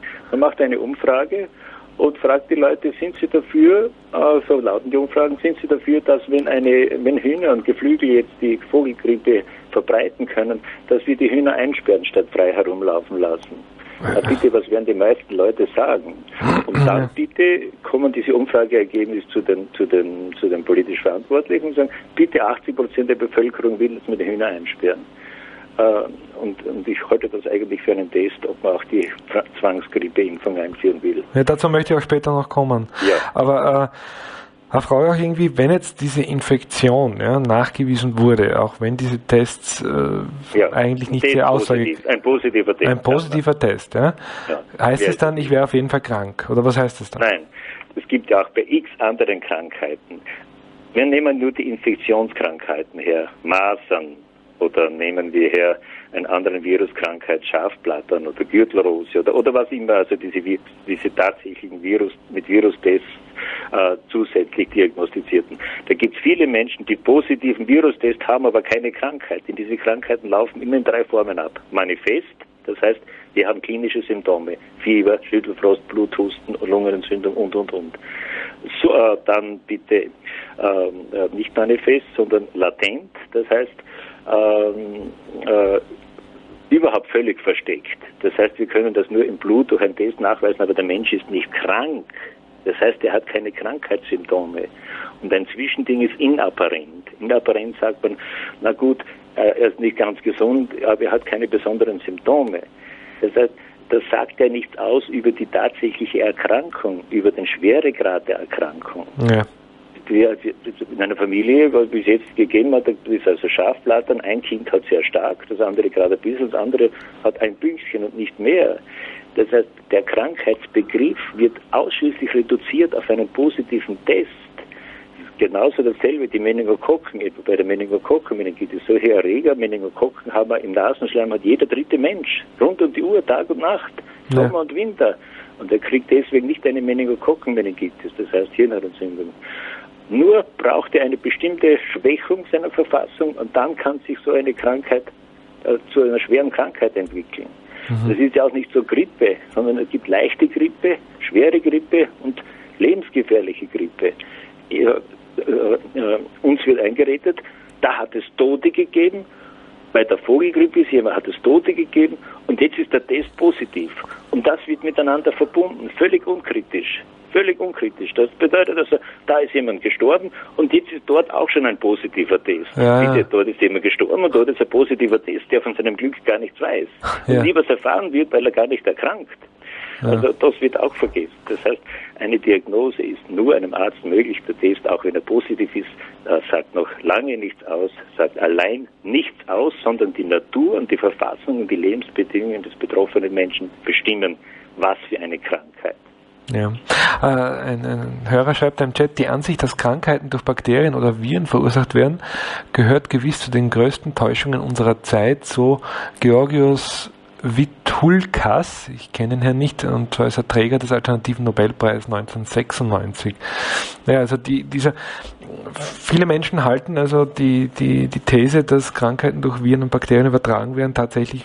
und fragt die Leute, sind sie dafür, so lauten die Umfragen, sind sie dafür, dass wenn Hühner und Geflügel jetzt die Vogelgrippe verbreiten können, dass wir die Hühner einsperren, statt frei herumlaufen lassen? Na bitte, was werden die meisten Leute sagen? Und dann bitte kommen diese Umfrageergebnisse zu den politisch Verantwortlichen und sagen, bitte 80% der Bevölkerung will, dass wir die Hühner einsperren. Und ich halte das eigentlich für einen Test, ob man auch die Zwangsgrippeimpfung einführen will. Ja, dazu möchte ich auch später noch kommen. Ja. Aber Eine Frage auch irgendwie, wenn jetzt diese Infektion nachgewiesen wurde, auch wenn diese Tests eigentlich nicht sehr aussagekräftig sind. Ein positiver Test. Ein positiver Test, ja. Heißt es dann, ich wäre auf jeden Fall krank? Oder was heißt das dann? Nein, es gibt ja auch bei x anderen Krankheiten. Wir nehmen nur die Infektionskrankheiten her, Masern, oder nehmen wir her eine andere Viruskrankheit, Schafblattern oder Gürtelrose oder was immer, also diese tatsächlichen mit Virustests zusätzlich diagnostizierten. Da gibt es viele Menschen, die positiven Virustest haben, aber keine Krankheit. Denn diese Krankheiten laufen immer in 3 Formen ab. Manifest, das heißt, wir haben klinische Symptome, Fieber, Schüttelfrost, Bluthusten, Lungenentzündung und. So, dann bitte nicht manifest, sondern latent, das heißt, überhaupt völlig versteckt. Das heißt, wir können das nur im Blut durch einen Test nachweisen, aber der Mensch ist nicht krank. Das heißt, er hat keine Krankheitssymptome. Und ein Zwischending ist inapparent. Inapparent sagt man, na gut, er ist nicht ganz gesund, aber er hat keine besonderen Symptome. Das heißt, das sagt ja nichts aus über die tatsächliche Erkrankung, über den Schweregrad der Erkrankung. Ja. In einer Familie, was bis jetzt gegeben hat, ist also Schafblattern, ein Kind hat sehr stark, das andere gerade ein bisschen, das andere hat ein Büchchen und nicht mehr. Das heißt, der Krankheitsbegriff wird ausschließlich reduziert auf einen positiven Test. Genauso dasselbe, die Meningokokken, etwa bei der Meningokokken-Meningitis, solche Erreger, Meningokokken haben wir im Nasenschleim, hat jeder 3. Mensch, rund um die Uhr, Tag und Nacht, Sommer und Winter. Und er kriegt deswegen nicht eine Meningokokken-Meningitis, das heißt Hirnhautentzündung. Nur braucht er eine bestimmte Schwächung seiner Verfassung und dann kann sich so eine Krankheit zu einer schweren Krankheit entwickeln. Das ist ja auch nicht so Grippe, sondern es gibt leichte Grippe, schwere Grippe und lebensgefährliche Grippe. Uns wird eingeredet, da hat es Tote gegeben, bei der Vogelgrippe hat es Tote gegeben und jetzt ist der Test positiv. Und das wird miteinander verbunden, völlig unkritisch. Völlig unkritisch. Das bedeutet also, da ist jemand gestorben und jetzt ist dort auch schon ein positiver Test. Bitte, dort ist jemand gestorben und dort ist ein positiver Test, der von seinem Glück gar nichts weiß. Und nie was erfahren wird, weil er gar nicht erkrankt. Also das wird auch vergessen. Das heißt, eine Diagnose ist nur einem Arzt möglich. Der Test, auch wenn er positiv ist, sagt noch lange nichts aus, sagt allein nichts aus, sondern die Natur und die Verfassung und die Lebensbedingungen des betroffenen Menschen bestimmen, was für eine Krankheit. Ja. Ein Hörer schreibt im Chat, die Ansicht, dass Krankheiten durch Bakterien oder Viren verursacht werden, gehört gewiss zu den größten Täuschungen unserer Zeit, so Georgios Vitulkas, ich kenne ihn Herrn nicht, und zwar ist er Träger des Alternativen Nobelpreises 1996. Ja, also viele Menschen halten also die These, dass Krankheiten durch Viren und Bakterien übertragen werden, tatsächlich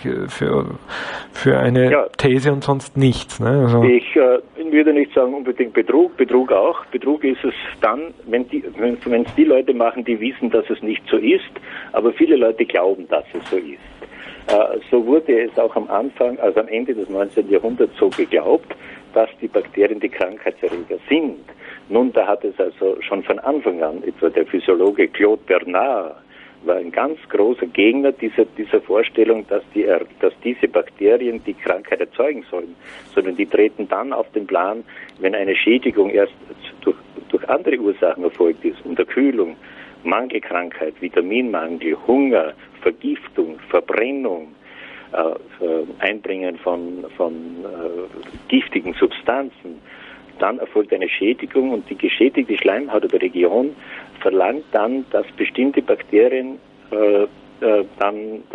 für eine These und sonst nichts. Ne? Also ich würde nicht sagen unbedingt Betrug auch. Betrug ist es dann, wenn es die Leute machen, die wissen, dass es nicht so ist, aber viele Leute glauben, dass es so ist. So wurde es auch am Anfang, also am Ende des 19. Jahrhunderts so geglaubt, dass die Bakterien die Krankheitserreger sind. Nun, da hat es also schon von Anfang an, etwa der Physiologe Claude Bernard war ein ganz großer Gegner dieser Vorstellung, dass diese Bakterien die Krankheit erzeugen sollen, sondern die treten dann auf den Plan, wenn eine Schädigung erst durch andere Ursachen erfolgt ist, Unterkühlung, Mangelkrankheit, Vitaminmangel, Hunger, Vergiftung, Verbrennung, Einbringen von giftigen Substanzen. Dann erfolgt eine Schädigung und die geschädigte Schleimhaut oder Region verlangt dann, dass bestimmte Bakterien dann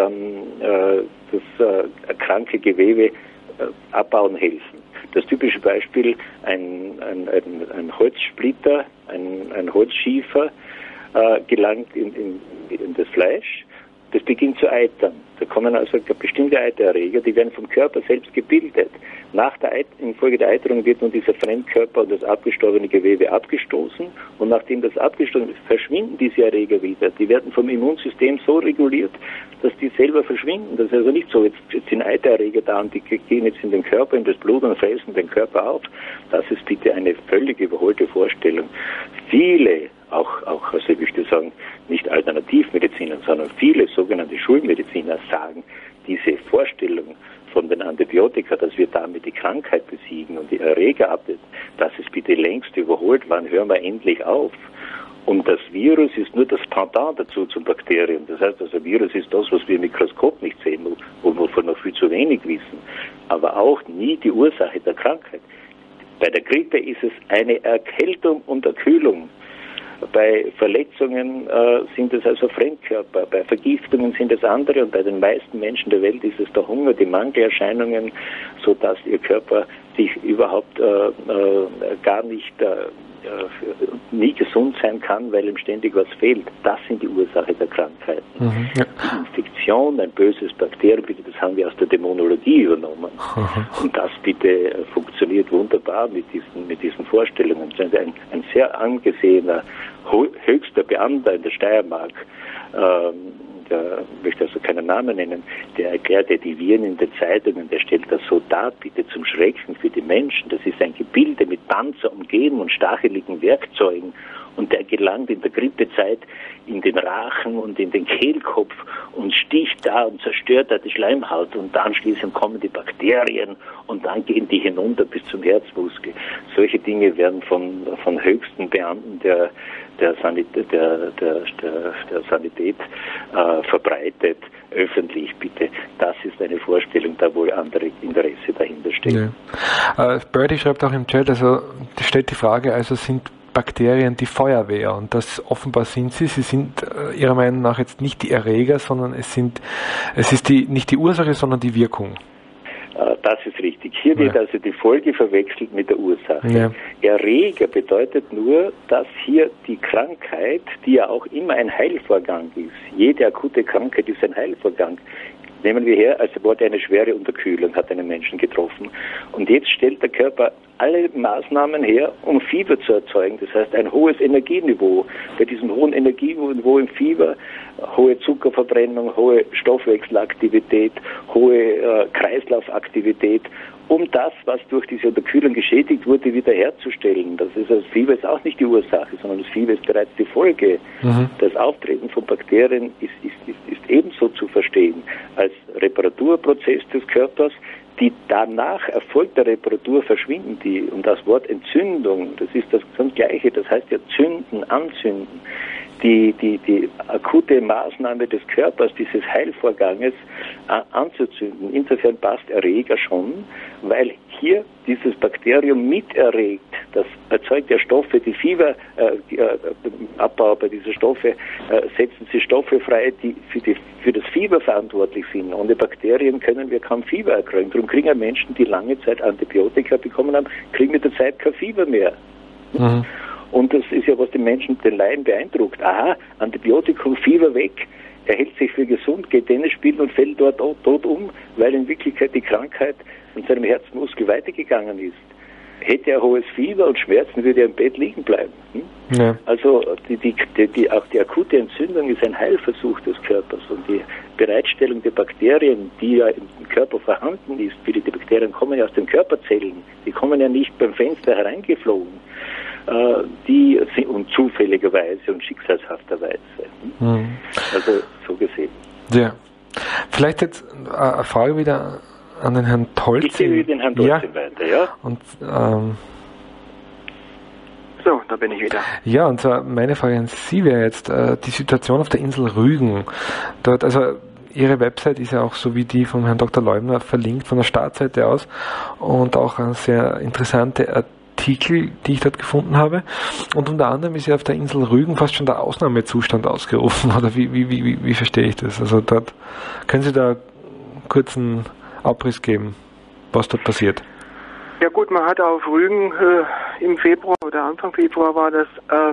das kranke Gewebe abbauen helfen. Das typische Beispiel, ein Holzsplitter, ein Holzschiefer gelangt in das Fleisch. Das beginnt zu eitern. Da kommen also bestimmte Eitererreger, die werden vom Körper selbst gebildet. Infolge der Eiterung wird nun dieser Fremdkörper und das abgestorbene Gewebe abgestoßen und nachdem das abgestoßen ist, verschwinden diese Erreger wieder. Die werden vom Immunsystem so reguliert, dass die selber verschwinden. Das ist also nicht so, jetzt sind Eitererreger da und die gehen jetzt in den Körper, in das Blut und fressen den Körper auf. Das ist bitte eine völlig überholte Vorstellung. Viele, auch also ich würde sagen, nicht Alternativmediziner, sondern viele sogenannte Schulmediziner sagen, diese Vorstellung von den Antibiotika, dass wir damit die Krankheit besiegen und die Erreger abdecken, das ist bitte längst überholt. Wann hören wir endlich auf. Und das Virus ist nur das Pendant dazu zum Bakterium. Das heißt, das Virus ist das, was wir im Mikroskop nicht sehen, wovon wir viel zu wenig wissen. Aber auch nie die Ursache der Krankheit. Bei der Grippe ist es eine Erkältung und Erkühlung. Bei Verletzungen sind es also Fremdkörper, bei Vergiftungen sind es andere und bei den meisten Menschen der Welt ist es der Hunger, die Mangelerscheinungen, sodass ihr Körper sich überhaupt gar nicht nie gesund sein kann, weil ihm ständig was fehlt. Das sind die Ursache der Krankheiten. Ja. Die Infektion, ein böses Bakterium, bitte, das haben wir aus der Dämonologie übernommen. Und das bitte funktioniert wunderbar mit diesen Vorstellungen. Ein sehr angesehener, höchster Beamter in der Steiermark, der möchte also keinen Namen nennen, der erklärte die Viren in den Zeitungen, der stellt das so dar, bitte zum Schrecken für die Menschen. Das ist ein Gebilde mit Panzer umgeben und stacheligen Werkzeugen und der gelangt in der Grippezeit in den Rachen und in den Kehlkopf und sticht da und zerstört da die Schleimhaut und anschließend kommen die Bakterien und dann gehen die hinunter bis zum Herzmuskel. Solche Dinge werden von höchsten Beamten der Sanität verbreitet, öffentlich bitte. Das ist eine Vorstellung, da wohl andere Interesse dahinter steht. Ja. Birdie schreibt auch im Chat, also stellt die Frage, also sind Bakterien die Feuerwehr und das offenbar sind sie. Sie sind ihrer Meinung nach jetzt nicht die Erreger, sondern es ist nicht die Ursache, sondern die Wirkung. Das ist richtig. Hier wird also die Folge verwechselt mit der Ursache. Ja. Erreger bedeutet nur, dass hier die Krankheit, die ja auch immer ein Heilvorgang ist, jede akute Krankheit ist ein Heilvorgang. Nehmen wir her, also wurde eine schwere Unterkühlung, hat einen Menschen getroffen. Und jetzt stellt der Körper alle Maßnahmen her, um Fieber zu erzeugen. Das heißt, ein hohes Energieniveau. Bei diesem hohen Energieniveau im Fieber, hohe Zuckerverbrennung, hohe Stoffwechselaktivität, hohe Kreislaufaktivität, um das, was durch diese Unterkühlung geschädigt wurde, wiederherzustellen. Das Fieber ist auch nicht die Ursache, sondern das Fieber ist bereits die Folge. Das Auftreten von Bakterien ist ebenso zu verstehen als Reparaturprozess des Körpers. Die danach erfolgte Reparatur verschwinden die. Und das Wort Entzündung, das ist das Gleiche, das heißt ja zünden, anzünden. Die akute Maßnahme des Körpers, dieses Heilvorganges anzuzünden. Insofern passt Erreger schon, weil hier dieses Bakterium miterregt. Das erzeugt ja Stoffe, die Fieberabbau bei diesen Stoffen setzen sie Stoffe frei, die für das Fieber verantwortlich sind. Ohne Bakterien können wir kaum Fieber erkranken. Darum kriegen Menschen, die lange Zeit Antibiotika bekommen haben, kriegen mit der Zeit kein Fieber mehr. Und das ist ja, was die Menschen, den Laien beeindruckt. Aha, Antibiotikum, Fieber weg. Er hält sich für gesund, geht Tennis spielen und fällt dort tot um, weil in Wirklichkeit die Krankheit von seinem Herzmuskel weitergegangen ist. Hätte er hohes Fieber und Schmerzen, würde er im Bett liegen bleiben. Ja. Also auch die akute Entzündung ist ein Heilversuch des Körpers und die Bereitstellung der Bakterien, die ja im Körper vorhanden ist, die Bakterien kommen ja aus den Körperzellen, die kommen ja nicht beim Fenster hereingeflogen. Die und zufälligerweise und schicksalshafterweise. Also so gesehen. Ja. Vielleicht jetzt eine Frage wieder an den Herrn Tolzin. Ich gebe den Herrn Tolzin weiter, ja? Und, so, da bin ich wieder. Ja, und zwar meine Frage an Sie wäre jetzt die Situation auf der Insel Rügen. Dort, also Ihre Website ist ja auch so wie die von Herrn Dr. Leubner verlinkt von der Startseite aus und auch eine sehr interessante Artikel, die ich dort gefunden habe. Und unter anderem ist ja auf der Insel Rügen fast schon der Ausnahmezustand ausgerufen. Oder wie verstehe ich das? Also dort können Sie da kurz einen Abriss geben, was dort passiert? Ja gut, man hat auf Rügen im Februar oder Anfang Februar war das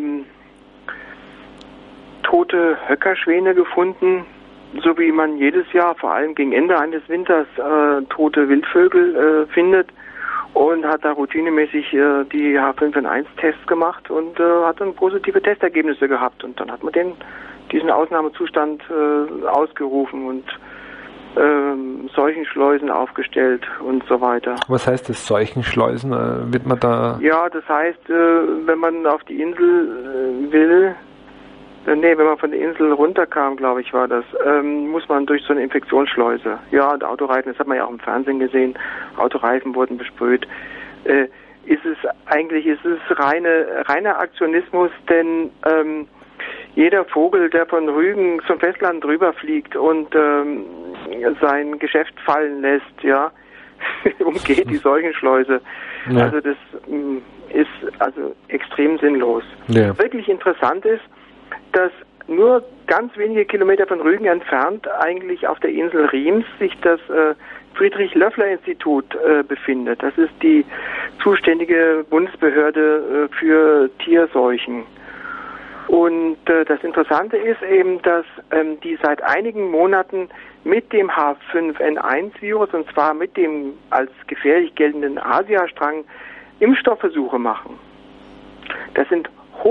tote Höckerschwäne gefunden, so wie man jedes Jahr, vor allem gegen Ende eines Winters, tote Wildvögel findet. Und hat da routinemäßig die H5N1-Tests gemacht und hat dann positive Testergebnisse gehabt. Und dann hat man diesen Ausnahmezustand ausgerufen und Seuchenschleusen aufgestellt und so weiter. Was heißt das, Seuchenschleusen? Wird man da... Ja, das heißt, wenn man auf die Insel will, wenn man von der Insel runterkam, glaube ich, war das, muss man durch so eine Infektionsschleuse. Ja, und Autoreifen, das hat man ja auch im Fernsehen gesehen, Autoreifen wurden besprüht. ist es reiner Aktionismus, denn jeder Vogel, der von Rügen zum Festland drüber fliegt und sein Geschäft fallen lässt, ja, umgeht die Seuchenschleuse. Ja. Also das ist also extrem sinnlos. Ja. Wirklich interessant ist, dass nur ganz wenige Kilometer von Rügen entfernt eigentlich auf der Insel Riems sich das Friedrich-Löffler-Institut befindet. Das ist die zuständige Bundesbehörde für Tierseuchen. Und das Interessante ist eben, dass die seit einigen Monaten mit dem H5N1-Virus, und zwar mit dem als gefährlich geltenden Asia-Strang, Impfstoffversuche machen. Das sind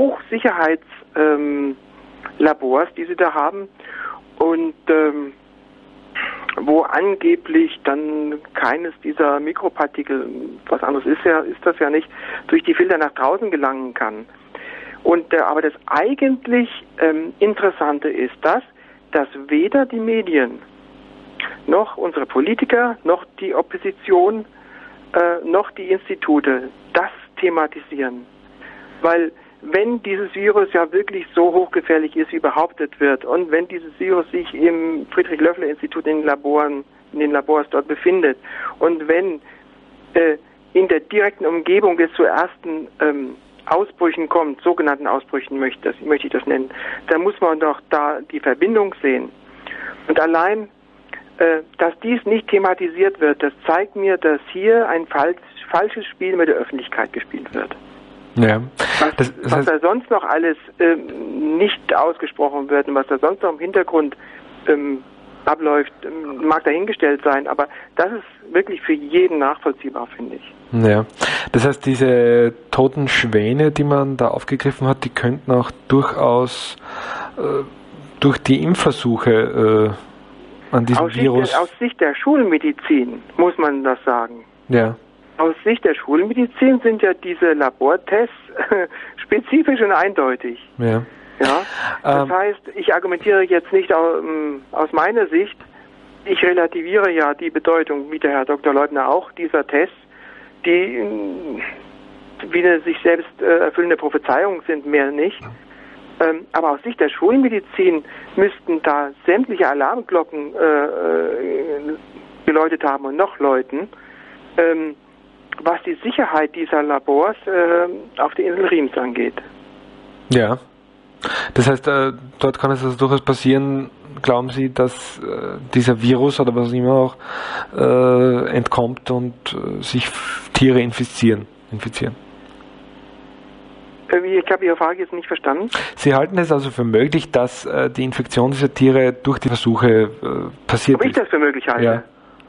Hochsicherheitslabors, die sie da haben, und wo angeblich dann keines dieser Mikropartikel, was anderes ist das ja nicht, durch die Filter nach draußen gelangen kann. Und aber das eigentlich Interessante ist dass weder die Medien noch unsere Politiker noch die Opposition noch die Institute das thematisieren. Weil wenn dieses Virus ja wirklich so hochgefährlich ist, wie behauptet wird, und wenn dieses Virus sich im Friedrich-Löffler-Institut in den Labors dort befindet, und wenn in der direkten Umgebung es zu ersten Ausbrüchen kommt, sogenannten Ausbrüchen möchte ich das nennen, dann muss man doch da die Verbindung sehen. Und allein, dass dies nicht thematisiert wird, das zeigt mir, dass hier ein falsches Spiel mit der Öffentlichkeit gespielt wird. Ja. Was da sonst noch alles nicht ausgesprochen wird und was da sonst noch im Hintergrund abläuft, mag dahingestellt sein, aber das ist wirklich für jeden nachvollziehbar, finde ich. Ja, das heißt, diese toten Schwäne, die man da aufgegriffen hat, die könnten auch durchaus durch die Impfversuche an diesem Virus... Aus Sicht der Schulmedizin muss man das sagen. Ja. Aus Sicht der Schulmedizin sind ja diese Labortests spezifisch und eindeutig. Ja. Ja, das heißt, ich argumentiere jetzt nicht aus meiner Sicht, ich relativiere ja die Bedeutung, wie der Herr Dr. Leubner auch, dieser Tests, die wieder sich selbst erfüllende Prophezeiungen sind, mehr nicht. Aber aus Sicht der Schulmedizin müssten da sämtliche Alarmglocken geläutet haben und noch läuten, was die Sicherheit dieser Labors auf der Insel Riems angeht. Ja. Das heißt, dort kann es also durchaus passieren, glauben Sie, dass dieser Virus oder was immer auch entkommt und sich Tiere infizieren? Ich habe Ihre Frage jetzt nicht verstanden. Sie halten es also für möglich, dass die Infektion dieser Tiere durch die Versuche passiert ist? Ob ich das für möglich halte? Ja.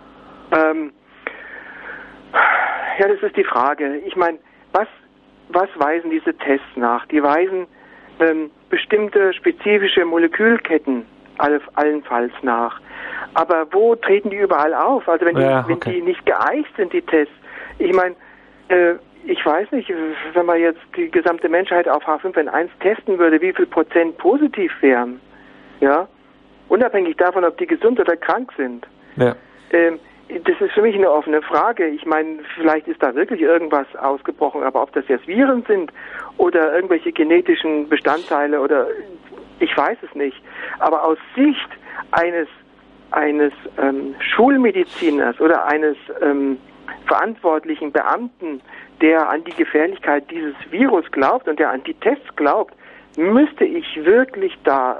Ja, das ist die Frage. Ich meine, was weisen diese Tests nach? Die weisen bestimmte spezifische Molekülketten allenfalls nach. Aber wo treten die überall auf? Also wenn die nicht geeicht sind, die Tests. Ich meine, ich weiß nicht, wenn man jetzt die gesamte Menschheit auf H5N1 testen würde, wie viel Prozent positiv wären. Ja? Unabhängig davon, ob die gesund oder krank sind. Ja. Das ist für mich eine offene Frage. Ich meine, vielleicht ist da wirklich irgendwas ausgebrochen, aber ob das jetzt Viren sind oder irgendwelche genetischen Bestandteile oder ich weiß es nicht. Aber aus Sicht eines Schulmediziners oder eines verantwortlichen Beamten, der an die Gefährlichkeit dieses Virus glaubt und der an die Tests glaubt, müsste ich wirklich da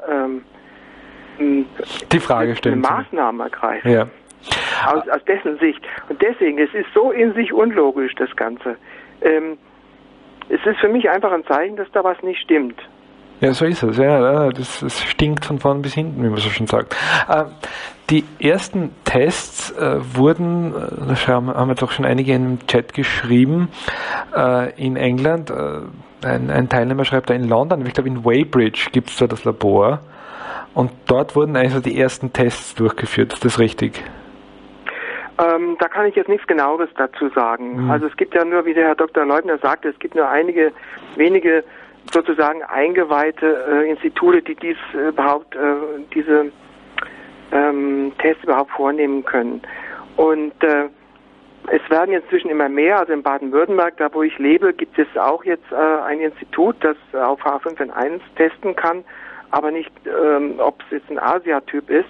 die Frage stellen, eine Maßnahme ergreifen. Ja. Aus dessen Sicht. Und deswegen, es ist so in sich unlogisch, das Ganze. Es ist für mich einfach ein Zeichen, dass da was nicht stimmt. Ja, so ist es. Ja, das stinkt von vorn bis hinten, wie man so schon sagt. Die ersten Tests wurden, haben wir doch schon einige im Chat geschrieben, in England. Ein Teilnehmer schreibt da in London, ich glaube in Weybridge gibt es da das Labor. Und dort wurden also die ersten Tests durchgeführt. Ist das richtig? Da kann ich jetzt nichts Genaueres dazu sagen. Also es gibt ja nur, wie der Herr Dr. Leubner sagte, es gibt nur einige wenige sozusagen eingeweihte Institute, die diese Tests überhaupt vornehmen können. Und Es werden jetzt inzwischen immer mehr, also in Baden-Württemberg, da wo ich lebe, gibt es auch jetzt ein Institut, das auf H5N1 testen kann, aber nicht, ob es jetzt ein Asia-Typ ist.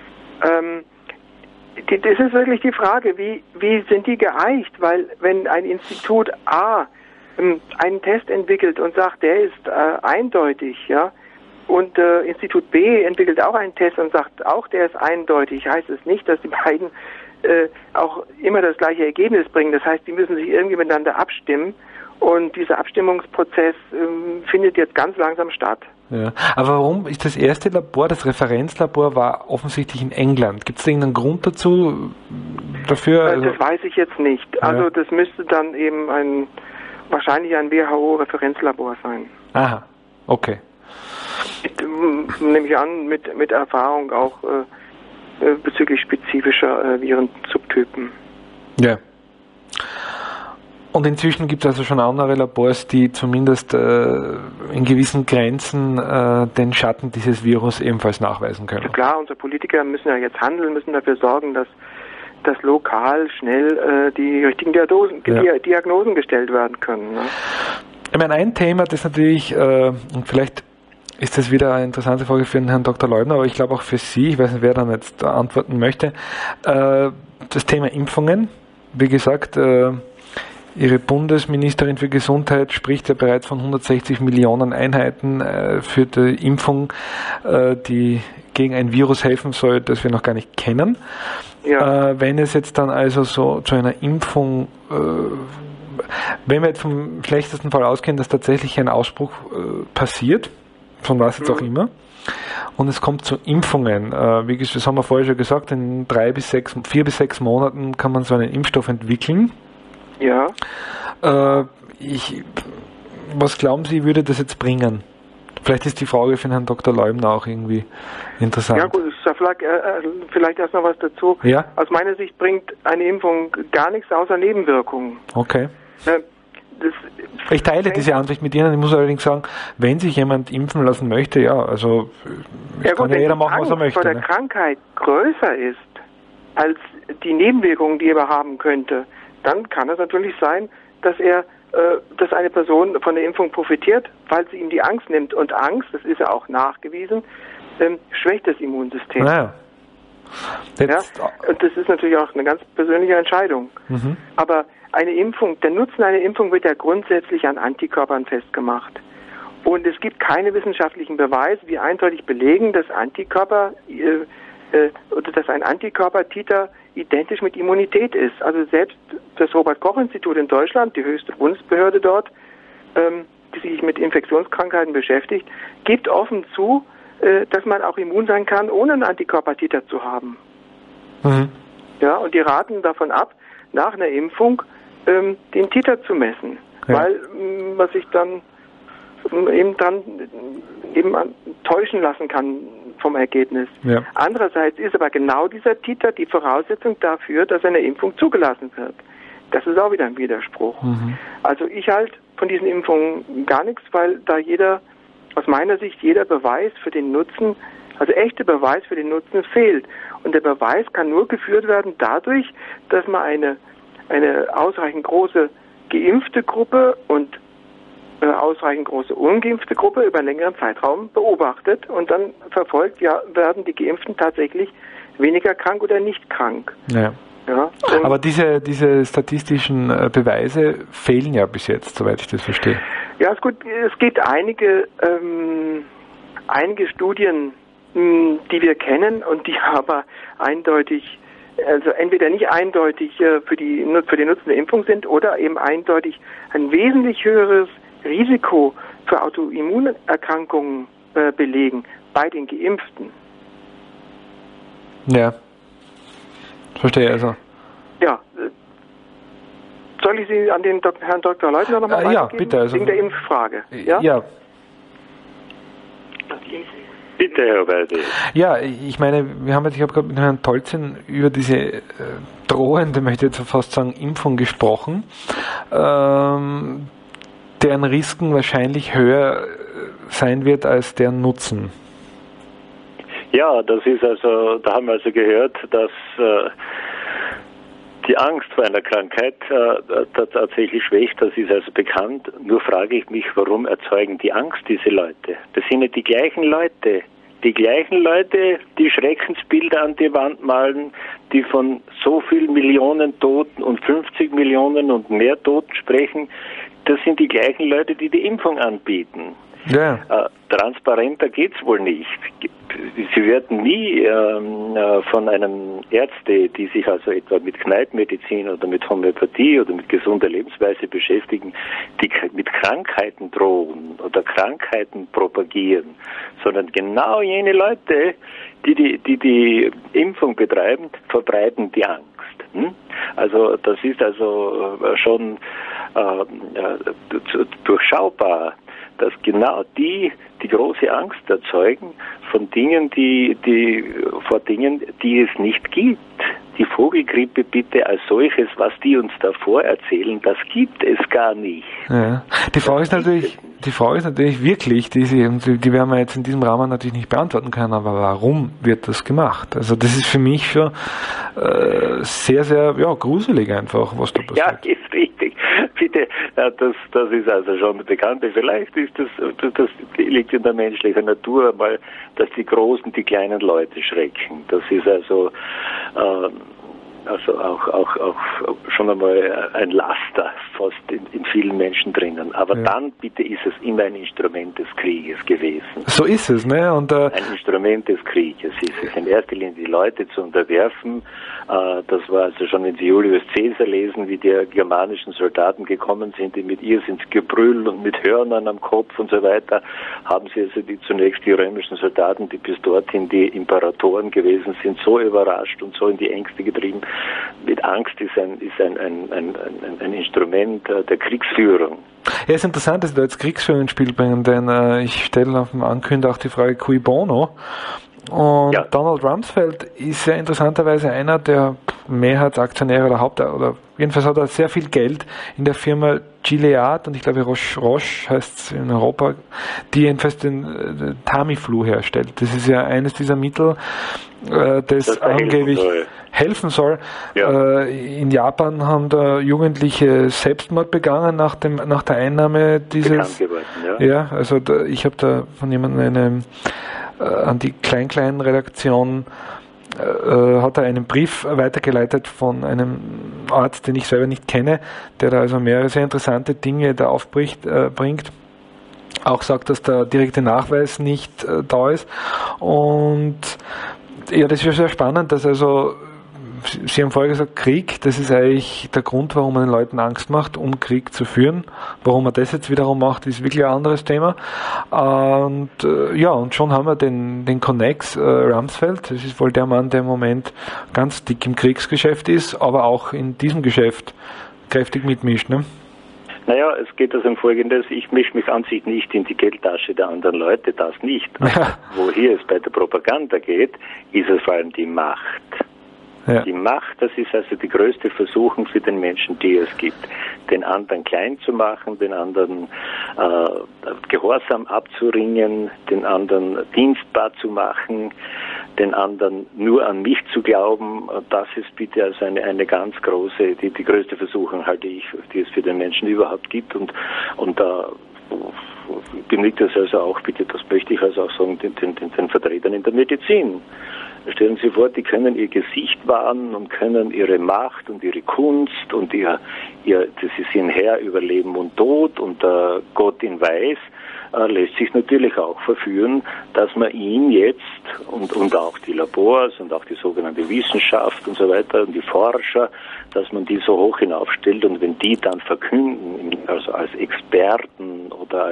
Das ist wirklich die Frage, wie sind die geeicht? Weil wenn ein Institut A einen Test entwickelt und sagt, der ist eindeutig, ja, und Institut B entwickelt auch einen Test und sagt, auch der ist eindeutig, heißt es nicht, dass die beiden auch immer das gleiche Ergebnis bringen. Das heißt, die müssen sich irgendwie miteinander abstimmen und dieser Abstimmungsprozess findet jetzt ganz langsam statt. Ja. Aber warum ist das erste Labor, das Referenzlabor, war offensichtlich in England? Gibt es irgendeinen Grund dazu dafür? Das weiß ich jetzt nicht. Ja. Also das müsste dann eben wahrscheinlich ein WHO-Referenzlabor sein. Aha, okay. Nehme ich an, mit Erfahrung auch bezüglich spezifischer Virensubtypen. Ja. Und inzwischen gibt es also schon andere Labors, die zumindest in gewissen Grenzen den Schatten dieses Virus ebenfalls nachweisen können. Ja, klar, unsere Politiker müssen ja jetzt handeln, müssen dafür sorgen, dass lokal schnell die richtigen Diagnosen gestellt werden können. Ne? Ich meine, ein Thema, das natürlich, und vielleicht ist das wieder eine interessante Frage für den Herrn Dr. Leubner, aber ich glaube auch für Sie, ich weiß nicht, wer dann jetzt antworten möchte, das Thema Impfungen. Wie gesagt, Ihre Bundesministerin für Gesundheit spricht ja bereits von 160 Millionen Einheiten für die Impfung, die gegen ein Virus helfen soll, das wir noch gar nicht kennen. Ja. Wenn es jetzt dann also so zu einer Impfung, wenn wir jetzt vom schlechtesten Fall ausgehen, dass tatsächlich ein Ausbruch passiert, von was jetzt auch immer, und es kommt zu Impfungen, das haben wir vorher schon gesagt, in 4 bis 6 Monaten kann man so einen Impfstoff entwickeln. Ja. Was glauben Sie, würde das jetzt bringen? Vielleicht ist die Frage für den Herrn Dr. Leubner auch irgendwie interessant. Ja gut, vielleicht erst noch was dazu. Ja? Aus meiner Sicht bringt eine Impfung gar nichts außer Nebenwirkungen. Okay. Ich teile diese Ansicht mit Ihnen. Ich muss allerdings sagen, wenn sich jemand impfen lassen möchte, ja, also kann ja jeder machen, was er möchte. Wenn die Krankheit größer ist als die Nebenwirkungen, die er haben könnte, dann kann es natürlich sein, dass eine Person von der Impfung profitiert, weil sie ihm die Angst nimmt. Und Angst, das ist ja auch nachgewiesen, schwächt das Immunsystem. Naja. Ja? Und das ist natürlich auch eine ganz persönliche Entscheidung. Mhm. Aber der Nutzen einer Impfung wird ja grundsätzlich an Antikörpern festgemacht. Und es gibt keine wissenschaftlichen Beweise, die eindeutig belegen, dass dass ein Antikörpertiter identisch mit Immunität ist. Also selbst das Robert-Koch-Institut in Deutschland, die höchste Bundesbehörde dort, die sich mit Infektionskrankheiten beschäftigt, gibt offen zu, dass man auch immun sein kann, ohne einen Antikörpertiter zu haben. Mhm. Ja, und die raten davon ab, nach einer Impfung den Titer zu messen, ja. Weil man sich dann eben täuschen lassen kann vom Ergebnis. Ja. Andererseits ist aber genau dieser Titer die Voraussetzung dafür, dass eine Impfung zugelassen wird. Das ist auch wieder ein Widerspruch. Mhm. Also ich halte von diesen Impfungen gar nichts, weil da aus meiner Sicht jeder Beweis für den Nutzen, also echte Beweis für den Nutzen fehlt. Und der Beweis kann nur geführt werden dadurch, dass man eine ausreichend große geimpfte Gruppe und ausreichend große ungeimpfte Gruppe über einen längeren Zeitraum beobachtet und dann verfolgt, werden die Geimpften tatsächlich weniger krank oder nicht krank. Ja. Ja, aber diese statistischen Beweise fehlen ja bis jetzt, soweit ich das verstehe. Ja, ist gut. Es gibt einige Studien, die wir kennen und die aber eindeutig, also entweder nicht eindeutig für den Nutzen der Impfung sind oder eben eindeutig ein wesentlich höheres Risiko für Autoimmunerkrankungen belegen bei den Geimpften. Ja. Verstehe also. Ja. Soll ich Sie an den Herrn Dr. Leubner nochmal weitergeben? Ja, bitte. Also, wegen der Impffrage. Ja. Bitte, Herr Weide. Ja, ich meine, ich habe gerade mit Herrn Tolzin über diese drohende, möchte ich jetzt fast sagen, Impfung gesprochen, deren Risiken wahrscheinlich höher sein wird als deren Nutzen. Ja, das ist also, da haben wir also gehört, dass Die Angst vor einer Krankheit tatsächlich schwächt, das ist also bekannt. Nur frage ich mich, warum erzeugen die Angst diese Leute? Das sind ja die gleichen Leute, die Schreckensbilder an die Wand malen, die von so vielen Millionen Toten und 50 Millionen und mehr Toten sprechen. Das sind die gleichen Leute, die die Impfung anbieten. Ja. Transparenter geht's wohl nicht. Sie werden nie von einem Ärzte, die sich also etwa mit Kneippmedizin oder mit Homöopathie oder mit gesunder Lebensweise beschäftigen, die mit Krankheiten drohen oder Krankheiten propagieren, sondern genau jene Leute, die Impfung betreiben, verbreiten die Angst. Also das ist also schon durchschaubar, dass genau die große Angst erzeugen von Dingen, vor Dingen, die es nicht gibt. Die Vogelgrippe bitte als solches, was die uns davor erzählen, das gibt es gar nicht. Ja. Die Frage ist natürlich wirklich, die werden wir jetzt in diesem Rahmen natürlich nicht beantworten können, aber warum wird das gemacht? Also das ist für mich schon sehr, sehr gruselig einfach, was da passiert. Ja, ist richtig. Bitte, das ist also schon bekannt. Vielleicht ist das liegt in der menschlichen Natur mal, dass die Großen die kleinen Leute schrecken. Das ist also auch schon einmal ein Laster fast in vielen Menschen drinnen. Aber dann bitte ist es immer ein Instrument des Krieges gewesen. So ist es, ne? Und, ein Instrument des Krieges ist es. In erster Linie die Leute zu unterwerfen. Das war also schon, wenn Sie Julius Caesar lesen, wie die germanischen Soldaten gekommen sind, die mit Irrsinnsgebrüll und mit Hörnern am Kopf und so weiter, haben sie also zunächst die römischen Soldaten, die bis dorthin die Imperatoren gewesen sind, so überrascht und so in die Ängste getrieben. Mit Angst ist ein Instrument der Kriegsführung. Ja, es ist interessant, dass Sie da jetzt Kriegsführung ins Spiel bringen, denn ich stelle auf dem Ankündigung auch die Frage, cui bono? Und Donald Rumsfeld ist ja interessanterweise einer der Mehrheitsaktionäre oder jedenfalls hat er sehr viel Geld in der Firma Gilead und ich glaube Roche heißt es in Europa, die jedenfalls den Tamiflu herstellt. Das ist ja eines dieser Mittel, das angeblich helfen soll. Ja. In Japan haben da Jugendliche Selbstmord begangen nach der Einnahme dieses. Ja, also ich habe da von jemandem an die Klein-Redaktion hat er einen Brief weitergeleitet von einem Arzt, den ich selber nicht kenne, der da also mehrere sehr interessante Dinge da bringt. Auch sagt, dass der direkte Nachweis nicht da ist. Und ja, das ist ja sehr spannend, dass also Sie haben vorher gesagt, Krieg, das ist eigentlich der Grund, warum man den Leuten Angst macht, um Krieg zu führen. Warum man das jetzt wiederum macht, ist wirklich ein anderes Thema. Und schon haben wir den Connex Rumsfeld. Das ist wohl der Mann, der im Moment ganz dick im Kriegsgeschäft ist, aber auch in diesem Geschäft kräftig mitmischt, ne? Naja, es geht also um Folgendes, ich mische mich an sich nicht in die Geldtasche der anderen Leute, das nicht. Ja. Wo hier es bei der Propaganda geht, ist es vor allem die Macht. Ja. Die Macht, das ist also die größte Versuchung für den Menschen, die es gibt. Den anderen klein zu machen, den anderen Gehorsam abzuringen, den anderen dienstbar zu machen, den anderen nur an mich zu glauben. Das ist bitte also eine ganz große, die größte Versuchung, halte ich, die es für den Menschen überhaupt gibt. Und da genügt es also auch, bitte, das möchte ich also auch sagen, den Vertretern in der Medizin. Stellen Sie vor, die können ihr Gesicht wahren und können ihre Macht und ihre Kunst und das ist ihr Herr über Leben und Tod und Gott in Weiß, lässt sich natürlich auch verführen, dass man ihn jetzt und auch die Labors und auch die sogenannte Wissenschaft und so weiter und die Forscher, dass man die so hoch hinaufstellt und wenn die dann verkünden, also als Experten oder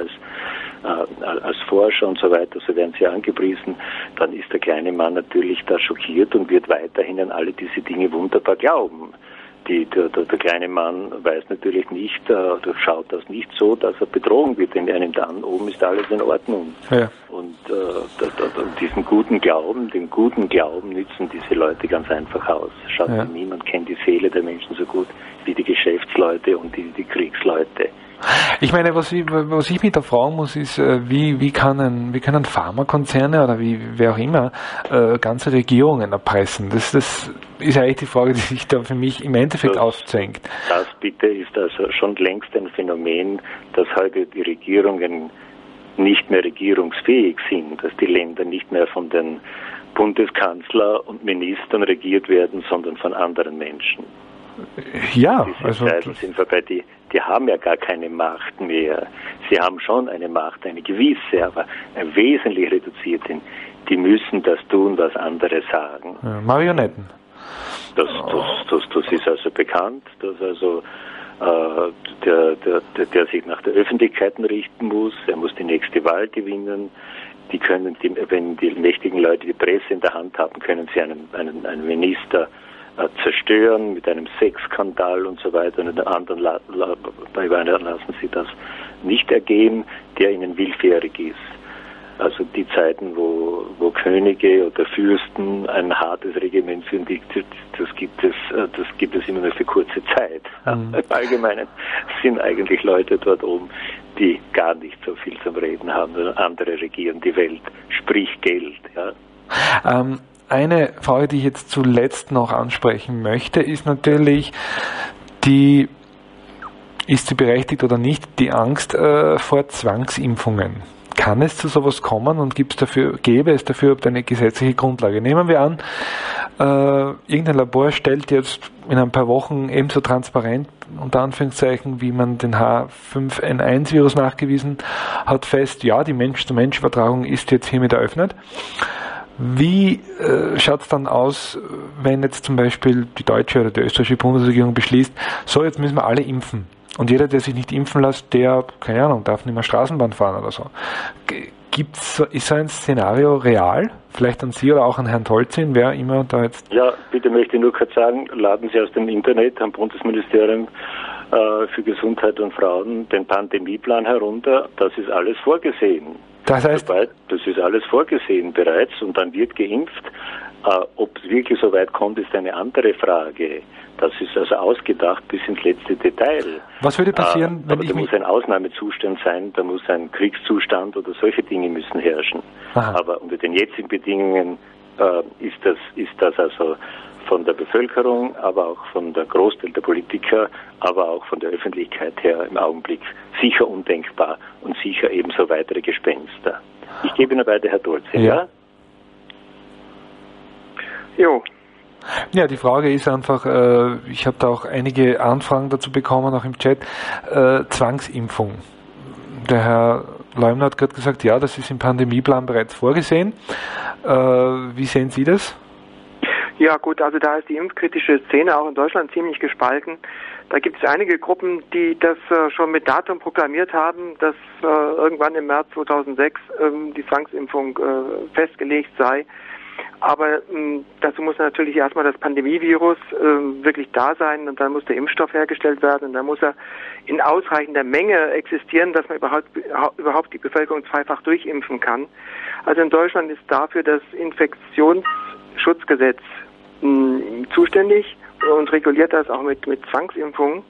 als Forscher und so weiter, so werden sie angepriesen, dann ist der kleine Mann natürlich da schockiert und wird weiterhin an alle diese Dinge wunderbar glauben. Der kleine Mann weiß natürlich nicht, oder schaut das nicht so, dass er betrogen wird, denn einem dann oben ist alles in Ordnung. Ja. Und Und diesen guten Glauben, den guten Glauben nützen diese Leute ganz einfach aus. Schaut, niemand kennt die Seele der Menschen so gut wie die Geschäftsleute und die Kriegsleute. Ich meine, was ich mich da fragen muss, ist, wie können Pharmakonzerne oder wer auch immer ganze Regierungen erpressen? Das ist eigentlich die Frage, die sich da für mich im Endeffekt aufzwängt. Das bitte ist also schon längst ein Phänomen, dass heute die Regierungen nicht mehr regierungsfähig sind, dass die Länder nicht mehr von den Bundeskanzler und Ministern regiert werden, sondern von anderen Menschen. Ja, diese Zeiten sind vorbei, die haben ja gar keine Macht mehr. Sie haben schon eine Macht, eine gewisse, aber wesentlich reduziert. Die müssen das tun, was andere sagen. Ja, Marionetten. Das ist also bekannt, dass also der sich nach der Öffentlichkeit richten muss. Er muss die nächste Wahl gewinnen. Die können, wenn die mächtigen Leute die Presse in der Hand haben, können sie einen Minister zerstören mit einem Sexskandal und so weiter. Und bei anderen lassen sie das nicht ergehen, der ihnen willfährig ist. Also die Zeiten, wo Könige oder Fürsten ein hartes Regiment führen, das gibt es immer nur für kurze Zeit. Im Allgemeinen sind eigentlich Leute dort oben, die gar nicht so viel zum Reden haben, sondern andere regieren die Welt, sprich Geld. Ja. Eine Frage, die ich jetzt zuletzt noch ansprechen möchte, ist natürlich ist sie berechtigt oder nicht, die Angst vor Zwangsimpfungen. Kann es zu sowas kommen und gäbe es dafür eine gesetzliche Grundlage? Nehmen wir an, irgendein Labor stellt jetzt in ein paar Wochen ebenso transparent, unter Anführungszeichen, wie man den H5N1-Virus nachgewiesen hat, fest, ja, die Mensch-zu-Mensch-Übertragung ist jetzt hiermit eröffnet. Wie schaut es dann aus, wenn jetzt zum Beispiel die deutsche oder die österreichische Bundesregierung beschließt, so, jetzt müssen wir alle impfen. Und jeder, der sich nicht impfen lässt, der, keine Ahnung, darf nicht mehr Straßenbahn fahren oder so. Ist so ein Szenario real? Vielleicht an Sie oder auch an Herrn Tolzin, wer immer da jetzt... Ja, bitte möchte ich nur kurz sagen, laden Sie aus dem Internet am Bundesministerium für Gesundheit und Frauen den Pandemieplan herunter. Das ist alles vorgesehen. Das heißt... Das ist alles vorgesehen bereits und dann wird geimpft. Ob es wirklich so weit kommt, ist eine andere Frage. Das ist also ausgedacht bis ins letzte Detail. Was würde passieren, wenn aber da muss ein Ausnahmezustand sein, da muss ein Kriegszustand oder solche Dinge müssen herrschen. Aha. Aber unter den jetzigen Bedingungen ist das also von der Bevölkerung, aber auch von der Großteil der Politiker, aber auch von der Öffentlichkeit her im Augenblick sicher undenkbar und sicher ebenso weitere Gespenster. Ich gebe Ihnen weiter, Herr Tolzin. Ja? Jo. Ja, die Frage ist einfach, ich habe da auch einige Anfragen dazu bekommen, auch im Chat, Zwangsimpfung. Der Herr Leumner hat gerade gesagt, ja, das ist im Pandemieplan bereits vorgesehen. Wie sehen Sie das? Ja gut, also da ist die impfkritische Szene auch in Deutschland ziemlich gespalten. Da gibt es einige Gruppen, die das schon mit Datum proklamiert haben, dass irgendwann im März 2006 die Zwangsimpfung festgelegt sei. Aber dazu muss natürlich erstmal das Pandemievirus wirklich da sein und dann muss der Impfstoff hergestellt werden und dann muss er in ausreichender Menge existieren, dass man überhaupt die Bevölkerung zweifach durchimpfen kann. Also in Deutschland ist dafür das Infektionsschutzgesetz zuständig und reguliert das auch mit Zwangsimpfungen.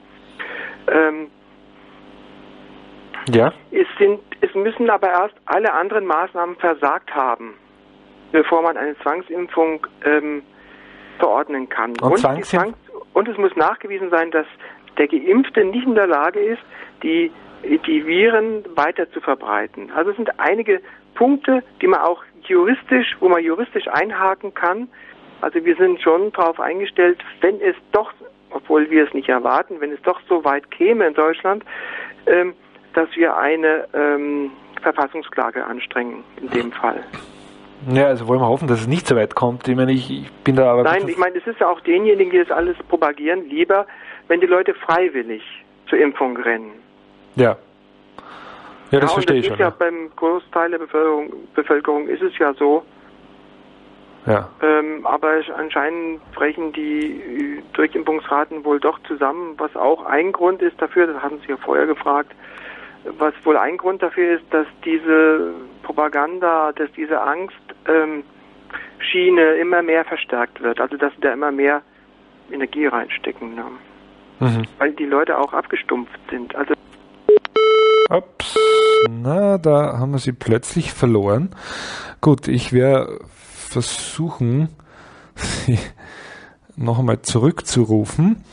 Ja. Es müssen aber erst alle anderen Maßnahmen versagt haben, bevor man eine Zwangsimpfung verordnen kann. Und es muss nachgewiesen sein, dass der Geimpfte nicht in der Lage ist, die Viren weiter zu verbreiten. Also es sind einige Punkte, wo man juristisch einhaken kann. Also wir sind schon darauf eingestellt, wenn es doch, obwohl wir es nicht erwarten, wenn es doch so weit käme in Deutschland, dass wir eine Verfassungsklage anstrengen in dem Fall. Ja, also wollen wir hoffen, dass es nicht so weit kommt. Ich meine, ich bin da aber... Nein, ich meine, es ist ja auch denjenigen, die das alles propagieren, lieber, wenn die Leute freiwillig zur Impfung rennen. Ja. Ja, das verstehe ich schon. Ja, beim Großteil der Bevölkerung ist es ja so. Ja. Aber anscheinend brechen die Durchimpfungsraten wohl doch zusammen, was auch ein Grund ist dafür, das hatten Sie ja vorher gefragt, was wohl ein Grund dafür ist, dass diese Propaganda, dass diese Angstschiene immer mehr verstärkt wird. Also dass sie da immer mehr Energie reinstecken. Ne? Weil die Leute auch abgestumpft sind. Also ups, na, da haben wir sie plötzlich verloren. Gut, ich werde versuchen, sie noch einmal zurückzurufen.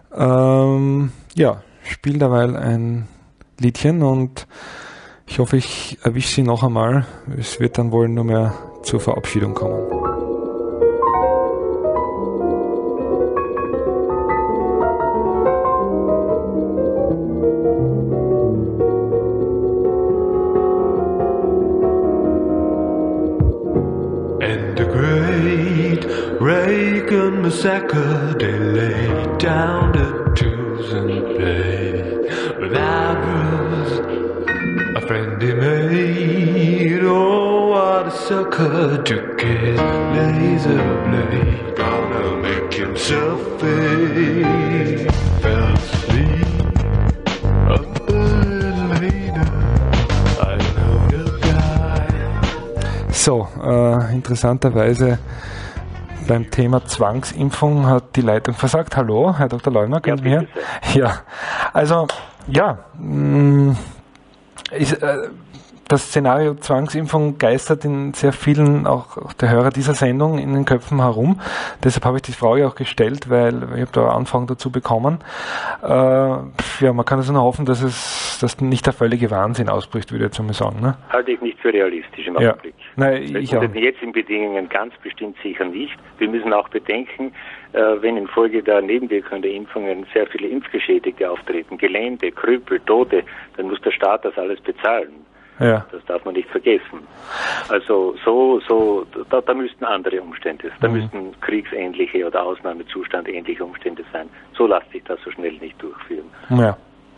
Ja, spiel derweil ein Liedchen und ich hoffe, ich erwische sie noch einmal. Es wird dann wohl nur mehr zur Verabschiedung kommen. And the great Reagan massacre, they laid down the tools and played. But I was a friend he made. Oh, what a sucker to get laser blade. Gonna make himself fade. Fell asleep a little later. I know the guy. So, interessanterweise beim Thema Zwangsimpfung hat die Leitung versagt. Hallo, Herr Dr. Leumner, können Sie mir hören? Ja, also, ja, das Szenario Zwangsimpfung geistert in sehr vielen, auch der Hörer dieser Sendung, in den Köpfen herum. Deshalb habe ich die Frage auch gestellt, weil ich habe da Anfragen dazu bekommen. Ja, man kann also nur hoffen, dass nicht der völlige Wahnsinn ausbricht, würde ich jetzt mal sagen. Ne? Halte ich nicht für realistisch im Augenblick. Nein, Unter den jetzigen Bedingungen ganz bestimmt sicher nicht. Wir müssen auch bedenken, wenn infolge der Nebenwirkungen der Impfungen sehr viele Impfgeschädigte auftreten, Gelähmte, Krüppel, Tote, dann muss der Staat das alles bezahlen. Ja. Das darf man nicht vergessen. Also da müssten andere Umstände, da müssten kriegsähnliche oder Ausnahmezustandähnliche Umstände sein. So lässt sich das so schnell nicht durchführen. Ja.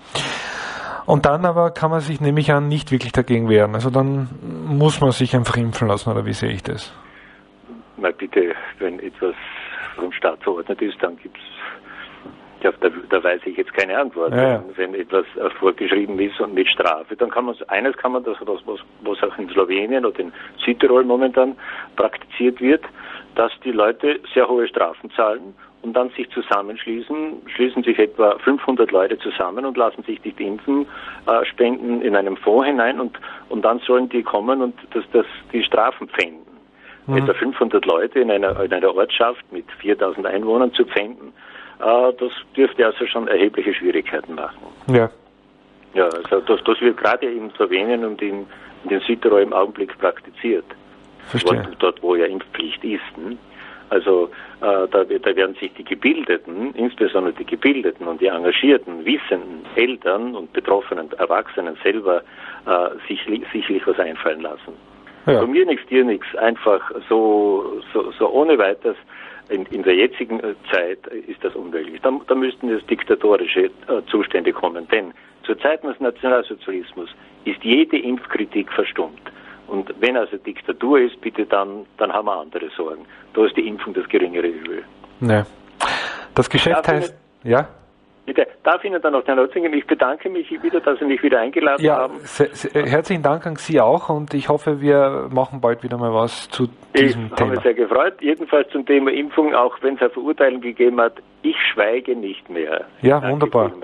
Und dann aber kann man sich, nehme ich an, nicht wirklich dagegen wehren. Also dann muss man sich einfach impfen lassen, oder wie sehe ich das? Na bitte, wenn etwas vom Staat verordnet ist, dann gibt's, ja, da weiß ich jetzt keine Antwort. Ja. Wenn etwas vorgeschrieben ist und mit Strafe, dann kann man das, was auch in Slowenien oder in Südtirol momentan praktiziert wird, dass die Leute sehr hohe Strafen zahlen und dann sich schließen sich etwa 500 Leute zusammen und lassen sich die impfen, spenden in einem Fonds hinein und dann sollen die kommen und die Strafen pfänden. Etwa 500 Leute in einer Ortschaft mit 4000 Einwohnern zu pfänden, das dürfte also schon erhebliche Schwierigkeiten machen. Ja. Ja, also das wird gerade in Slowenien und in den Südtirol im Augenblick praktiziert. Verstehe. Dort, wo ja Impfpflicht ist. Also da werden sich die Gebildeten, insbesondere die Gebildeten und die engagierten, wissenden Eltern und betroffenen Erwachsenen selber sicherlich was einfallen lassen. Ja. Von mir nichts, dir nichts, einfach so ohne weiteres. In der jetzigen Zeit ist das unmöglich. Da müssten jetzt diktatorische Zustände kommen, denn zu Zeiten des Nationalsozialismus ist jede Impfkritik verstummt. Und wenn also Diktatur ist, bitte dann haben wir andere Sorgen. Da ist die Impfung das geringere Übel. Ja. Das Geschäft heißt, ja? Bitte, darf Ihnen dann noch den Nutzen? Ich bedanke mich wieder, dass Sie mich wieder eingeladen haben. Herzlichen Dank an Sie auch und ich hoffe, wir machen bald wieder mal was zu diesem Thema. Ich habe mich sehr gefreut. Jedenfalls zum Thema Impfung, auch wenn es eine Verurteilung gegeben hat, ich schweige nicht mehr. Ja, danke, wunderbar.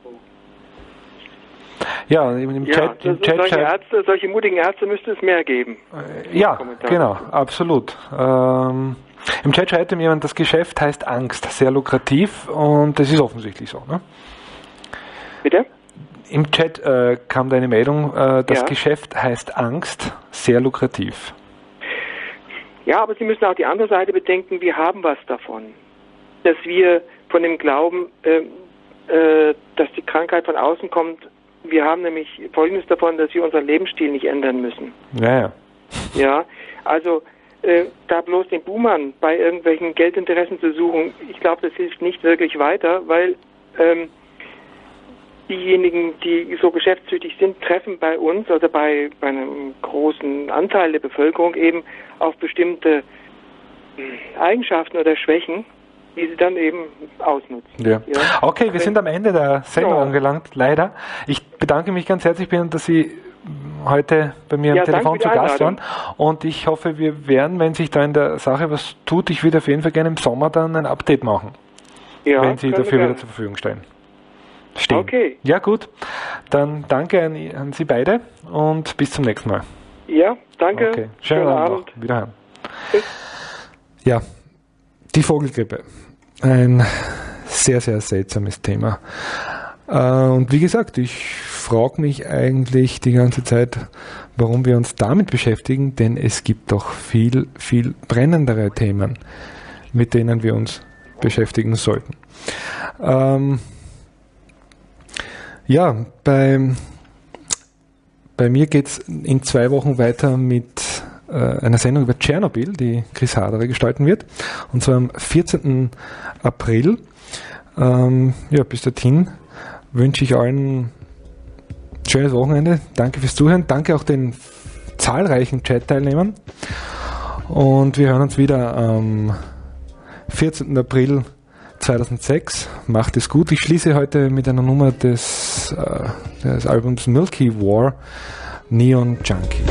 Ja, im Chat solche mutigen Ärzte müsste es mehr geben. Ja, genau, absolut. Im Chat schreibt mir jemand, das Geschäft heißt Angst, sehr lukrativ und das ist offensichtlich so, ne? Bitte? Im Chat kam da eine Meldung, das Geschäft heißt Angst, sehr lukrativ. Ja, aber Sie müssen auch die andere Seite bedenken, wir haben was davon. Dass wir von dem Glauben, dass die Krankheit von außen kommt, wir haben nämlich Folgendes davon, dass wir unseren Lebensstil nicht ändern müssen. Ja. Ja, also da bloß den Buhmann bei irgendwelchen Geldinteressen zu suchen, ich glaube, das hilft nicht wirklich weiter, weil diejenigen, die so geschäftstüchtig sind, treffen bei uns oder bei einem großen Anteil der Bevölkerung eben auf bestimmte Eigenschaften oder Schwächen, die sie dann eben ausnutzen. Ja. Okay, wir sind am Ende der Sendung angelangt, leider. Ich bedanke mich ganz herzlich bei Ihnen, dass Sie heute bei mir am Telefon zu Gast waren. Und ich hoffe, wir werden, wenn sich da in der Sache was tut, ich würde auf jeden Fall gerne im Sommer dann ein Update machen. Ja, wenn Sie dafür wieder zur Verfügung stehen. Okay. Ja, gut. Dann danke an Sie beide und bis zum nächsten Mal. Ja, danke. Okay. Schönen Abend. Wiederhören. Tschüss. Ja, die Vogelgrippe. Ein sehr, sehr seltsames Thema. Und wie gesagt, ich frage mich eigentlich die ganze Zeit, warum wir uns damit beschäftigen, denn es gibt doch viel, viel brennendere Themen, mit denen wir uns beschäftigen sollten. Ja, bei mir geht es in 2 Wochen weiter mit einer Sendung über Tschernobyl, die Chris Haderer gestalten wird. Und zwar am 14. April. Ja, bis dorthin wünsche ich allen ein schönes Wochenende. Danke fürs Zuhören. Danke auch den zahlreichen Chat-Teilnehmern. Und wir hören uns wieder am 14. April 2006. Macht es gut. Ich schließe heute mit einer Nummer des Albums Milky War, Neon Junkie.